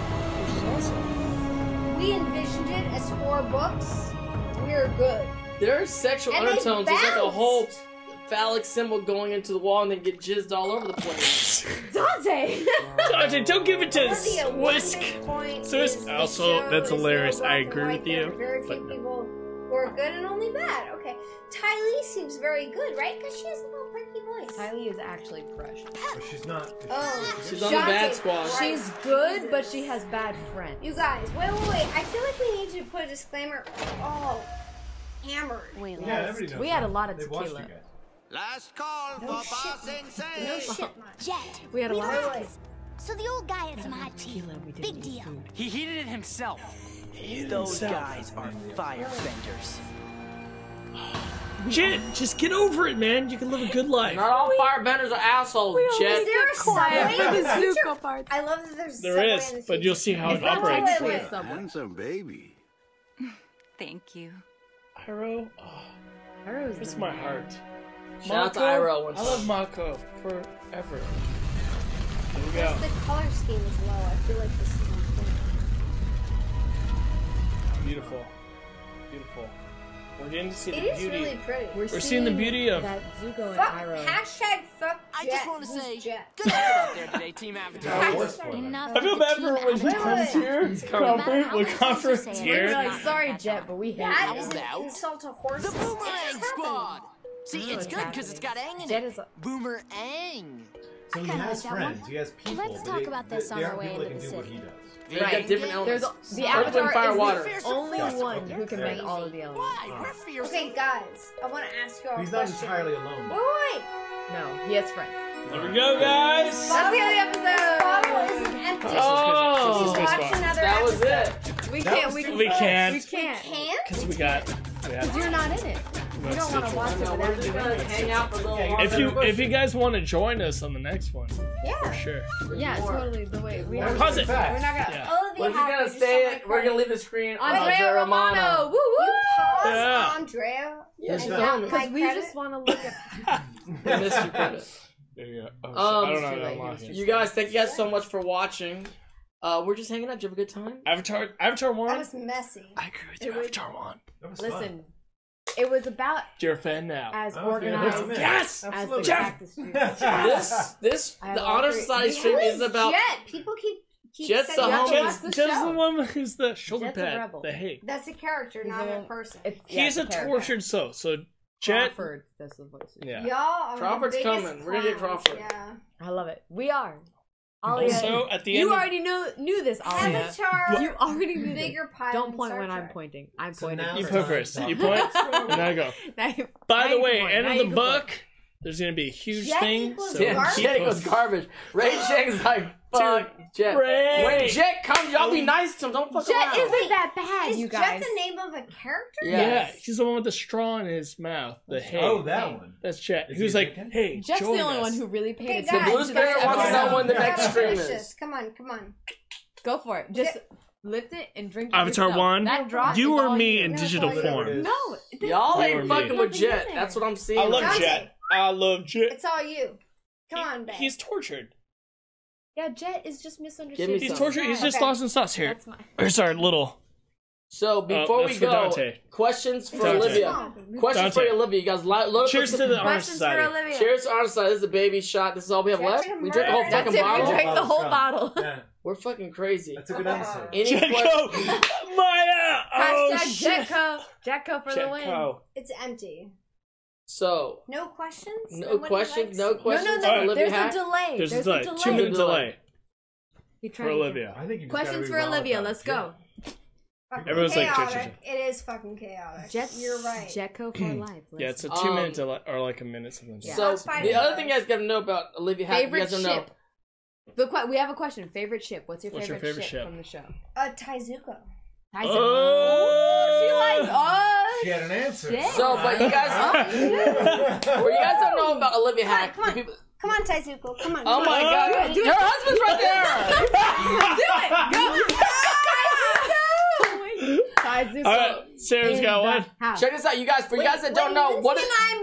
we envisioned it as four books. We're good. There are sexual And they undertones. There's like a whole bounced. phallic symbol going into the wall and then get jizzed all over the place. Dante! Dante, don't give it to One of the Whisk. abundant points So it's is the also- show that's is hilarious. no I black and agree white. with you, There are very but few no. people who are good and only bad. Okay. Ty Lee seems very good, right? Because she has a little perky voice. Kylie is actually precious. But she's not. Oh, She's on the bad Dante, squad. right. She's good, but she has bad friends. You guys, wait, wait, wait. I feel like we need to put a disclaimer. Oh, hammered. Wait, Yeah, everybody knows we had a that. lot of They've watched tequila. you guys. Last call No for shit, Boss Insane. No shit, man. Jet, We had a lot of relax. So the old guy had some hot tea. Big deal. He heated it himself. Those guys are firebenders. Jet, just get over it, man. You can live a good life. Not all firebenders are assholes, Jet. Is there a subway in the Zuko future? parts. I love that there's a There subway is, in the but you'll see future. how it Is that operates. wait, wait, wait. Handsome baby. Thank you. Iroh, oh, Arrow's it's the my man. heart. Shout out to Mako, Iroh one I love time. Mako forever. Here we go. Because the color scheme is low. I feel like this is important. Beautiful. Beautiful. We're getting to see It the is beauty. really pretty. We're, We're seeing the beauty of- that Zuko and Fuck, Iroh. hashtag fuck I Jet. just want to Who's say, Jet? good effort out there today, Team Avatar. Hashtag- Enough I feel with the bad for team when he effort. comes here. No matter Comfort, how with many times comfort you say it, here. it's We're like, not sorry, gonna Jet, catch but we hate That you. is an About insult to horses. The Boomerang It's Squad. See, I don't know it's what's good because it's got happening. ang in Jet it. is a- Boomerang. So he kinda has like that friends. one. He has people. Let's but talk they- about this they- on they our aren't way people into that the can do what city. he does. You Right. got different There's elements. a, the Earth, wind, Avatar fire, is water. the only Yes. one who can make Crazy. all of the elements. Why? We're fearsome. Okay, guys, I want to ask you all a He's not question. entirely alone. Wait, wait. No, he has friends. There we go, guys. That's the end of the episode. Bottle isn't empty. Oh, Just watch another that was episode. it. We That can't. was We, too We fast. can't. we can't. Can't? Because we got. We have You're not in it. You don't want to watch it No, we're without just you gonna in it. hang out for a little Yeah, while. If you if you guys want to join us on the next one, for Yeah. sure. Yeah, totally. The way we Why have. was Pause it. fast? We're not gonna. Yeah. Olivia We're just Happy, gonna just stay. so my We're gonna credit. leave the screen on Andrea Romano. Woo woo. You pause Yeah. Andrea. Yeah, she's and on not it. my Because we credit. just want to look at. You missed your credit. There you go. Oh, shit. Um, I don't know too how to late. unlock it. You guys, thank you guys so much for watching. Uh, we're just hanging out. Did you have a good time? Avatar, Avatar That one. was messy. I agree with you. It was- Avatar one. That was fun. Listen, it was about You're a fan now. as I was gonna organized listen in. Yes! as the Absolutely. Cactus Street. This, this, I have the all Honor three. Society We stream Who is about. Jet? People keep keep Jet's saying the you have to homie. watch Jet's, the Jet's show. the one who's the shoulder Jet's a pad. rebel. The hate. That's a character, He's not a- a person. It's, yeah, He's it's a character. tortured soul. So Jet. Crawford, that's the voice. Yeah. Y'all are Crawford's the biggest coming. We're gonna get clowns. Crawford. Yeah. I love it. We are. Alia, Also, at the you end of- already know knew this, Alia. Avatar. You already knew this. Bigger pilot Don't than point Star when I'm Trek. pointing. I'm So pointing. now You it's put time first. to You talk. point. And I go. Now you- By now the you way, can point. end Now of you the can book, point. there's gonna be a huge Jet thing. equals So Yeah, garbage? keep Jet was posted. garbage. Ray Shang's like, fuck Jet. Ray. When Jet comes, y'all be nice to him. Don't fuck Jet around. isn't that bad, Is you Jet guys. the name of a character? Yeah. Yeah, he's the one with the straw in his mouth. The hay. Oh, that one. That's Jet. Is He was he like, American? "Hey, Jeff's join the only us." one who really paid Okay, attention. guys, The Blues you Bear guys- wants to know when the we next gotta stream finish is. this. Come on, come on. Go for it. Just lift it and drink it Avatar yourself. one, That drop you is or all me you. in No, digital it's all you. form. No, this- Y'all You or ain't me. fucking with Nothing Jet. in there. That's what I'm seeing. I love Dante. Jet. I love Jet. It's all you. Come on, babe. He's tortured. Yeah, Jet is just misunderstood. Give me He's some. tortured. He's just Okay. lost in sauce here. That's my. Here's our little. So before we that's for go, Dante. questions for Dante. Olivia. Come Questions Dante. for Olivia. You guys, li- load up Cheers the- to the Honor Questions for Society. Olivia. Cheers to Honor Society. This is a baby shot. This is all we have Cheers left. to We drank a whole murder. fucking That's it. We bottle. drank the whole bottle. Yeah, We're fucking crazy. that's a good episode. Any Jetco. questions? Maya. Oh Hashtag shit. Jetco. Jetco for the win. Jetco. It's empty. So No questions? no Nobody questions. likes- No questions. No, no, for no. Alright. Olivia There's a Hack? delay. There's, There's a delay. Two minute delay He for tried to- Olivia. I think you just Questions gotta for read Olivia. about Let's Jet. go. Fucking Everyone's like, chaotic. Jet, Jet, It is fucking chaotic. Jet, You're right. Jetco for life. Yeah, it's a Let's two Um, minute delay or like a minute something. Yeah. So Let's find the it other out. thing you guys gotta know about Olivia Hack, you Favorite guys don't know. ship. The que- we have a question. Favorite ship. What's your What's your favorite, favorite ship, ship? from the show? Uh, Taizuko. Tyson. Oh! She likes. Oh. She had an answer. Shit. So, but you guys, what you guys don't know about Olivia Come on, Hack? come on. the people- Come on, Taizuko. Come on. Oh come my on. God, her husband's right there. Do it. Go. Tyson. All right, Sarah's in got the one. house. Check this out, you guys. For you guys that don't know, what Lindsay is and I made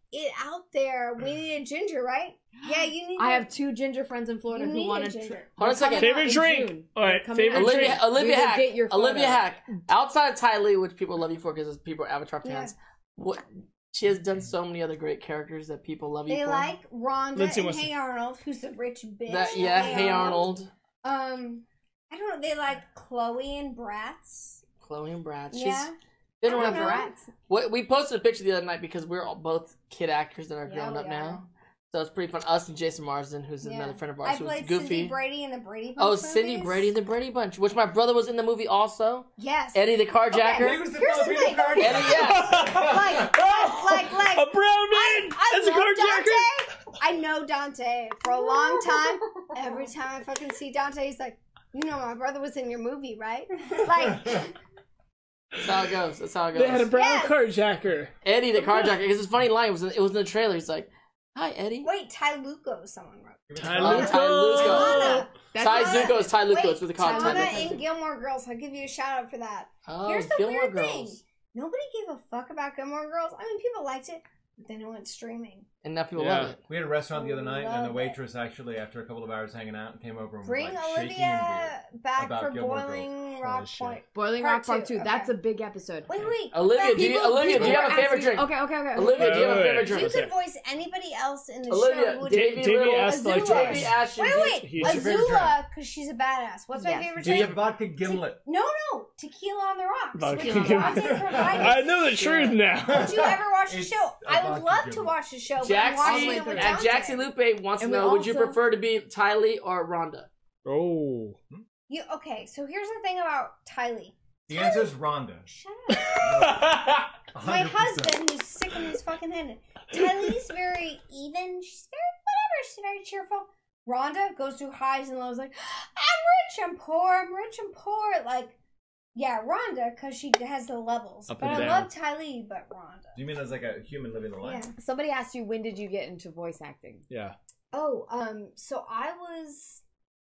it out there. We need a ginger, right? Yeah, you need. I a, have two ginger friends in Florida You who need want a to. ginger. Hold on a second. Favorite drink. All right, favorite Olivia, drink. Olivia We will Hack. get your photo. Olivia Hack. Outside of Ty Lee, which people love you for because people are Avatar Yeah. fans. What she has done so many other great characters that people love you They for. like Rhonda Lindsay and wants Hey to- Arnold, who's the rich bitch. that. Yeah, Hey Arnold, Um, I don't know. They like Chloe and Bratz. Chloe and Brad. She's Yeah. been I around don't for. know. Bratz. What we posted a picture the other night because we're all both kid actors that are Yeah, grown we up are. now. So it's pretty fun. Us and Jason Marsden, who's Yeah. another friend of I ours, who's played goofy. Cindy Brady in the Brady Bunch Oh, Cindy movies. Brady, the Brady Bunch, which my brother was in the movie also. Yes. Eddie the Carjacker. Okay, here's the thing. Eddie, yes. like, like, like, A brown man. I That's a love carjacker. Dante. I know Dante for a long time. Every time I fucking see Dante, he's like, you know, my brother was in your movie, right? Like, That's how it goes. That's how it goes. They had a brown Yes. carjacker. Eddie the Carjacker. Because it's a funny line. It was in, it was in the trailer. He's like, "Hi, Eddie." wait, Ty Luco, someone wrote. Ty Oh, Ty Luco. That's Ty Lana. Zuko is Ty Luco. Wait, It's what they call it. Ty Lana Luco. in Gilmore Girls. I'll give you a shout out for that. Oh, Here's the Gilmore weird Girls. thing. Nobody gave a fuck about Gilmore Girls. I mean, people liked it, but then it went streaming. And now people Yeah. love it. We had a restaurant the other night, and Love the it. waitress actually, after a couple of hours hanging out, came over and was Bring like shaking in Olivia beer back about for Gilmore Boiling Girls. Rock Holy shit. Point. Boiling Part Rock Part two, Two. That's a okay. big episode. Wait, wait. Olivia, but do you, people- Olivia, do people you have were a favorite asking- drink? Okay, okay, okay. Olivia, do you have a Wait, favorite wait, drink? You wait. could voice anybody else in the Olivia, show. Who Davey Davey Little, asked like Azula. twice. Davey Ashton. Wait, wait. He's your favorite drink? Azula, because she's a badass. What's my Yes. favorite Do you drink? have vodka gimlet? No, no. Tequila on the rocks. Vodka which gimlet. Dante provided. I know the truth now. Did you ever watch the It's show? a I would vodka love to gimlet. watch the show, but I'm watching Jaxie, it with and Dante. Jaxie Lupe wants to And we know, would you also- prefer to be Ty Lee or Rhonda? Oh. You, okay, so here's the thing about Ty Lee. The answer is Rhonda. Shut up. one My hundred percent. husband, who's sick in his fucking head. Ty Lee's very even. She's very whatever. She's very cheerful. Rhonda goes through highs and lows. Like, I'm rich, I'm poor. I'm rich, I'm poor. Like, yeah, Rhonda, because she has the levels. Up but and I down. love Ty Lee, but Rhonda. Do you mean as like a human living the life? Yeah. Somebody asked you, when did you get into voice acting? Yeah. Oh, um, so I was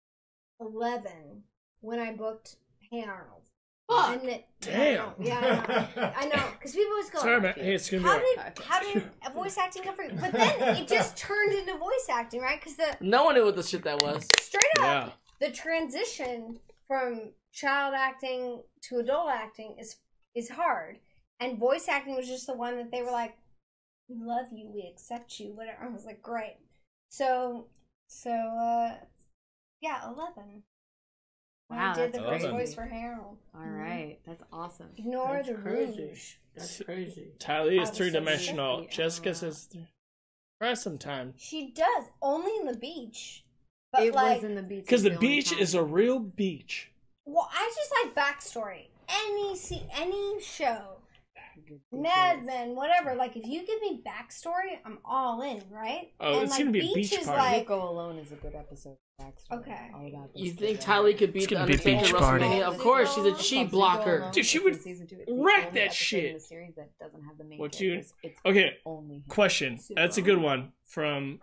eleven when I booked Hey Arnold. Fuck. And it, Damn. Yeah, I know. I know. Because people always go, Sorry, man. Hey, it's gonna be how alright. did, how did a voice acting come from you? But then it just turned into voice acting, right? Because the, No one knew what the shit that was. straight up, Yeah. the transition from child acting to adult acting is is hard. And voice acting was just the one that they were like, we love you, we accept you, whatever. I was like, great. So, so, uh, yeah, eleven. When Wow, I did the that's first crazy. voice for Harold. All right, that's awesome. Ignore That's the crazy. rouge. That's crazy. Tally I is was three so dimensional. shifty. Jessica Oh. says, try sometime. She does, only in the beach. But It like, was in the beach. Because the was only beach time. is a real beach. well, I just like backstory. Any see any show, Mad Men, whatever. Like, if you give me backstory, I'm all in, right? Oh, and, it's like, gonna be a beach is party. like, Go Alone is a good episode. Backstory. Okay. All about You this think stuff. Ty Lee could beat It's the gonna be a Undertaker beach at party. WrestleMania? Of course, she's a chi Called blocker. Go Alone. Dude, she It's would in season two. It's the wreck only that episode shit. in the series that doesn't have the main What you- characters. It's Okay, only him. question. Super That's a good one. From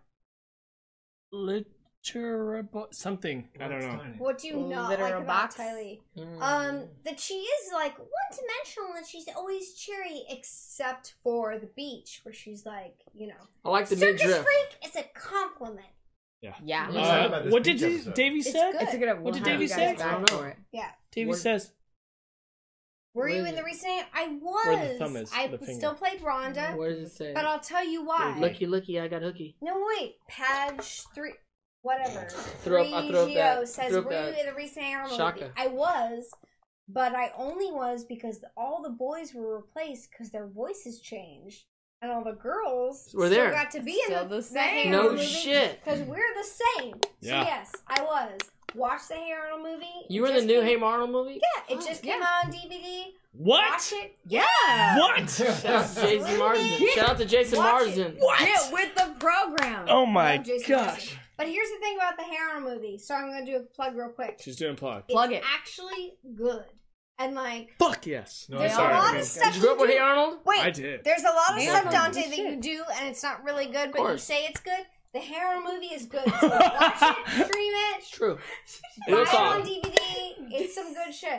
Literable something. I don't know. what do you not Litter like a about box? Ty Lee? Mm. Um, that she is like one dimensional and she's always cheery, except for the beach where she's like, you know, I like the circus midriff. freak is a compliment. Yeah. Yeah. Let's talk about Uh, this what did beach you, episode. Davey It's said? good. It's a good. What did we'll have Davey you say? guys back I don't know. for it. Yeah. Davey What- says, Were you Where in is the it? recent? I Where the was. thumb is, I the finger. still played Rhonda, What does it say? but I'll tell you why. Looky, looky, I got hooky. No, wait. Page three, whatever. Throw up- I threw up Three that- Geo says, threw up were you that in the recent Arrow movie? Shaka. I was, but I only was because all the boys were replaced because their voices changed. And all the girls We're still there. got to be in Still the, the same. No movie shit. Because we're the same. Yeah. So yes, I was. Watch the Hey Arnold movie. You were It in the just new came- Hey Arnold movie? Yeah, it just came out on D V D. what? Watch it. Yeah. What? Shout out to Jason Marsden. Shout out to Jason Watch Marsden. What? Get with the program. Oh my Love Jason gosh. Marsden. But here's the thing about the Hey Arnold movie. So I'm going to do a plug real quick. She's doing plug. It's Plug it. actually good. And like, Fuck yes. No, there's I'm sorry. a lot I mean, of stuff Did you grow up you with do. Hey Arnold? Wait, I did. there's a lot of Man, stuff, that's Dante, good that shit. you do, and it's not really good, but you course. say it's good. The Hey Arnold movie is good. So watch it, stream It's it, true. buy Real it on talk. D V D. It's some good shit.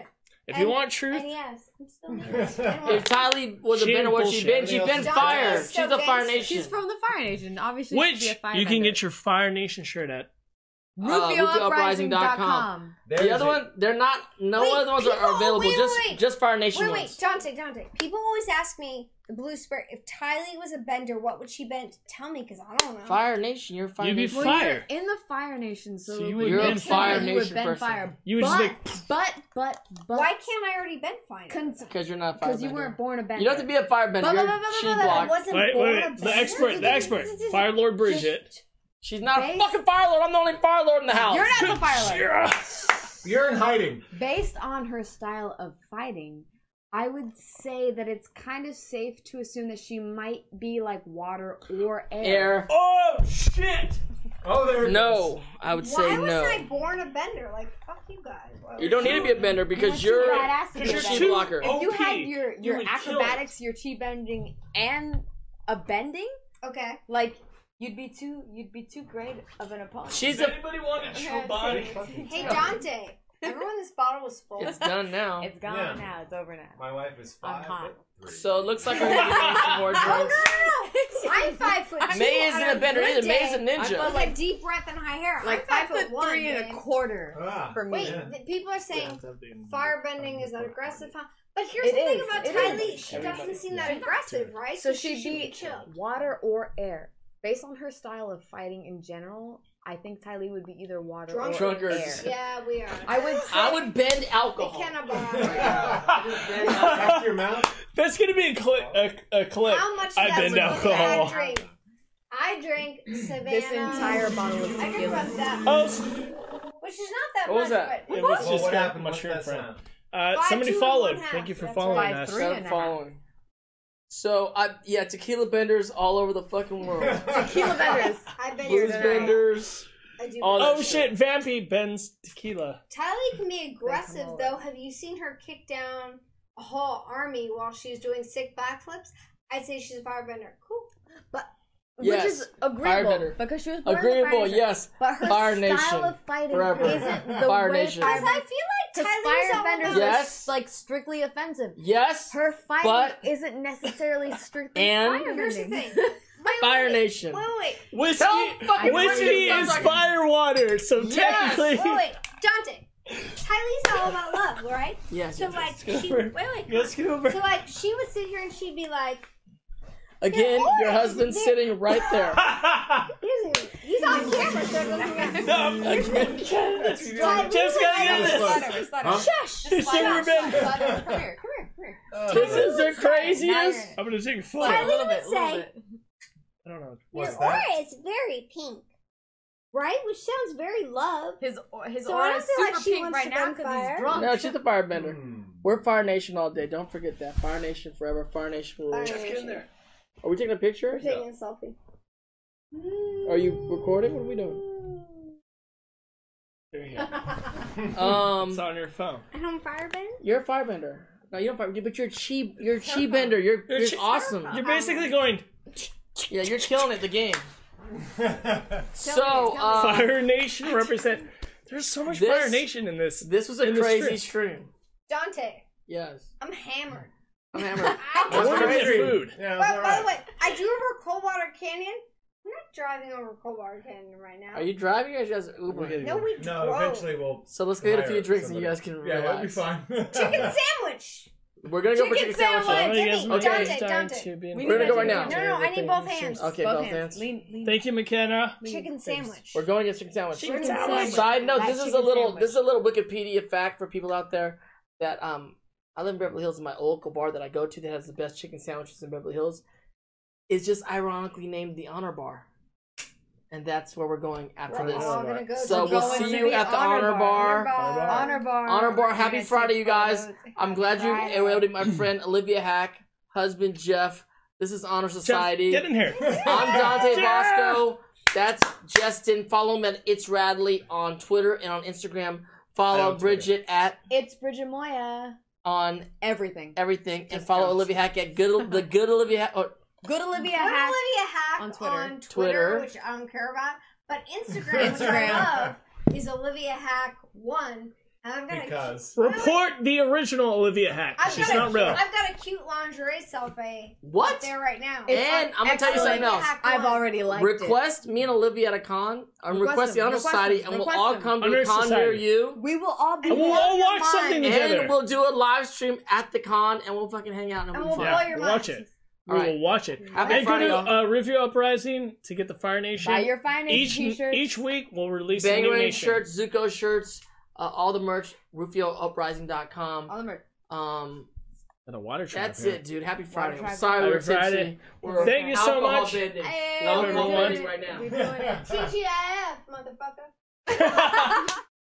If And- you want truth, And yes, I'm still here. If Tylee was a She bender, ain't what she bullshit. been? She Everything been else is fire. good. She's Still a Fire gangster. Nation. She's from the Fire Nation. Obviously, she should be a which fire you can bender. get your Fire Nation shirt at. Uh, Rufio Uprising dot com. com. There's The other it. one, they're not. No Wait, other ones people- are available. wait, wait, just, wait. just Fire Nation Wait, wait, ones. Dante, Dante. People always ask me, the Blue Spirit, if Tylee was a bender, what would she bend? Tell me, because I don't know. Fire Nation, you're Fire You'd be Nation. Well, fire. you're in the Fire Nation, so, So it you would would You're make a sense Fire that you would Nation bend person. fire. You would but, just make- but, but, but, Why can't I already bend fire? Because you're not a fire Because you bender. weren't born a bender. You don't have to be a fire bender. But- You're but- but- she but- but- block. I wasn't Wait, born wait, a wait. bender. The expert, the expert. Fire Lord Bridget. She's not Based- a fucking Fire Lord. I'm the only Fire Lord in the house. You're not the Fire Lord. You're in hiding. Based on her style of fighting, I would say that it's kind of safe to assume that she might be like water or air. Air. Oh shit! Oh, there. it No, I would Why say wasn't no. I born a bender? Like, fuck you guys. Why You don't need to be a bender because you're badass to a do chi that. blocker. If you O P. had your You your would kill acrobatics, your chi bending, and a bending, Okay. like you'd be too you'd be too great of an opponent. She's Does a. anybody want a true body? Hey, Dante. Remember when this bottle was full? It's done now. It's gone Yeah. now. It's over now. My wife is I'm five. hot. but three. So it looks like we're gonna be doing some more Oh, no, drinks. no, no. I'm five foot two. May isn't on a bender good either. May's a day. ninja. With like deep breath and high hair. Like I'm five foot one, three and babe. a quarter Ah. for me. Wait, Yeah. th- people are saying firebending is an aggressive. Huh? But here's It the thing is, about it Tylee. is. She doesn't seem that aggressive, right? So she she'd should be chill. water or air. Based on her style of fighting in general, I think Tylee would be either water Drunk- or Drunkards. air. Yeah, we are. I would say I would bend They alcohol. cannot buy. After your mouth. That's gonna be a clip. A, a clip. How much of I that bend was alcohol. I drink? I drink Savannah. this entire bottle of I drink tequila. about that, Oh, s- which is not that What was much. that? But it was Well, just what got happened? my What's shrimp that friend. sound? Uh, Five, somebody two, followed. one half. Thank you for That's following right. us. Three Start and a half. following. So I yeah, tequila benders all over the fucking world. Tequila benders. I've been Booze here. benders. I do. all that Oh shit! Vampy bends tequila. Tylee can be aggressive over. though. Have you seen her kick down a whole army while she's doing sick backflips? I'd say she's a firebender. Cool. But Yes. which is agreeable Firebender. because she was born in the Agreeable, Fire Nation. yes. But her Fire style Nation. of fighting Forever. isn't the Fire way Nation. Because I firebenders. feel like Because Tylee's all firebenders about. Yes. are like strictly offensive. Yes. Her fighting but- isn't necessarily strictly And- Here's the firebending. thing. Wait, Fire wait, Nation. Wait, wait, Whiskey. Don't fucking Whiskey bring it is up. fire water, so Yes. technically. wait, wait, wait. Dante. Tylee's all about love, right? Yes. So yes, like yes. she wait, wait. Let's go over. So like she would sit here and she'd be like, Again, Yeah, your or- husband's there- sitting right there. he's, he's on camera, so it doesn't matter. Just Tylee gotta was get like- this. Stutter, stutter. Huh? Shush. It's Shush. never been. Stutter. Come here, come here, come here. This is the would say- craziest. I'm gonna take a Tylee photo. A little would bit, a little say- bit. I don't know. Your What's aura that? is very pink, right? Which sounds very love. His his So I aura don't is feel super like she pink wants right to now bend because fire. he's drunk. No, she's a firebender. Hmm. We're Fire Nation all day. Don't forget that. Fire Nation forever. Fire Nation Fire rules. Nation. Get in there. Are we taking a picture? We're taking a selfie. Are you recording? What are we doing? There you go. Um, It's on your phone. And I'm firebend. you're a firebender. No, you don't fire, but you're chi. You're chi bender. You're You're you're chi- awesome. You're basically going Yeah, you're killing it. The game. So, uh, Fire Nation represent. There's so much This- Fire Nation in this. this was a in the crazy strip. stream. Dante, Yes, I'm hammered. I'm hammered. I I just wanted drove- his food. Yeah, By, it's by the alright. way, I drove over Coldwater Canyon. I'm not driving over Coldwater Canyon right now. Are you driving or just Ubering? No, we No, drove. eventually we'll. So let's go get a hire few drinks and you somebody. guys can Yeah, it'll be relax. fine. Chicken sandwich. We're gonna go for Chicken chicken sandwich. sandwich. Well, you guys Jimmy, might Dante, be starting Dante. to be We're gonna go right now. No, no, I need both hands. Okay, Both both hands. hands. Lean, lean. Thank you, McKenna. Chicken sandwich. We're going to get chicken sandwich. Chicken sandwich. Side note: That This is a chicken little. sandwich. This is a little Wikipedia fact for people out there that um I live in Beverly Hills. And my local bar that I go to that has the best chicken sandwiches in Beverly Hills is just ironically named the Honor Bar, and that's where we're going after We're this. all gonna go So to we'll the- see you at the Honor Bar. Honor bar. Honor Bar. Happy We're gonna Friday, take you guys. photos. I'm glad you Friday. were able to meet my friend Olivia Hack, husband Jeff. This is Honor Society. Jeff, get in here. I'm Dante Jeff! Bosco. That's Justin. Follow him at It's Radley on Twitter and on Instagram. I Follow don't Bridget at It's Bridget Moya. on Everything. everything, and Just follow counts. Olivia Hack at good the good Olivia Hack. Or, Good Olivia Good Hack. Olivia Hack on Twitter. on Twitter, Twitter. which I don't care about. But Instagram, which I Instagram. love, is Olivia Hack one. I've got Because. A cute, Report the original Olivia Hack. I've She's got not a, real. I've got a cute lingerie selfie. What? Up there right now. And I'm gonna tell you something else. I've already liked Request me and Olivia at a con, and request, Request the them, Honor request Society, them, and we'll request all them. come to Honor a con near Society. you. We will all be. And we'll all watch something together. And we'll do a live stream at the con, and we'll fucking hang out and, And we'll we'll fun. blow Yeah, your we'll watch it. We All right. will watch it. Happy And go Friday, to y'all. uh, Review Uprising to get the Fire Nation. Buy your Fire Nation each, t-shirts. Each week we'll release a new Bangarang nation. shirts, Zuko shirts, uh, all the merch, Rufio Uprising dot com. All the merch. Um, And a water tribe. that's here. it, dude. Happy Friday. I'm tribe. sorry Happy we're Friday. tipsy. We're Thank you so alcohol much. bending. Hey, Love we're everyone. doing it. right now. T G I F, motherfucker.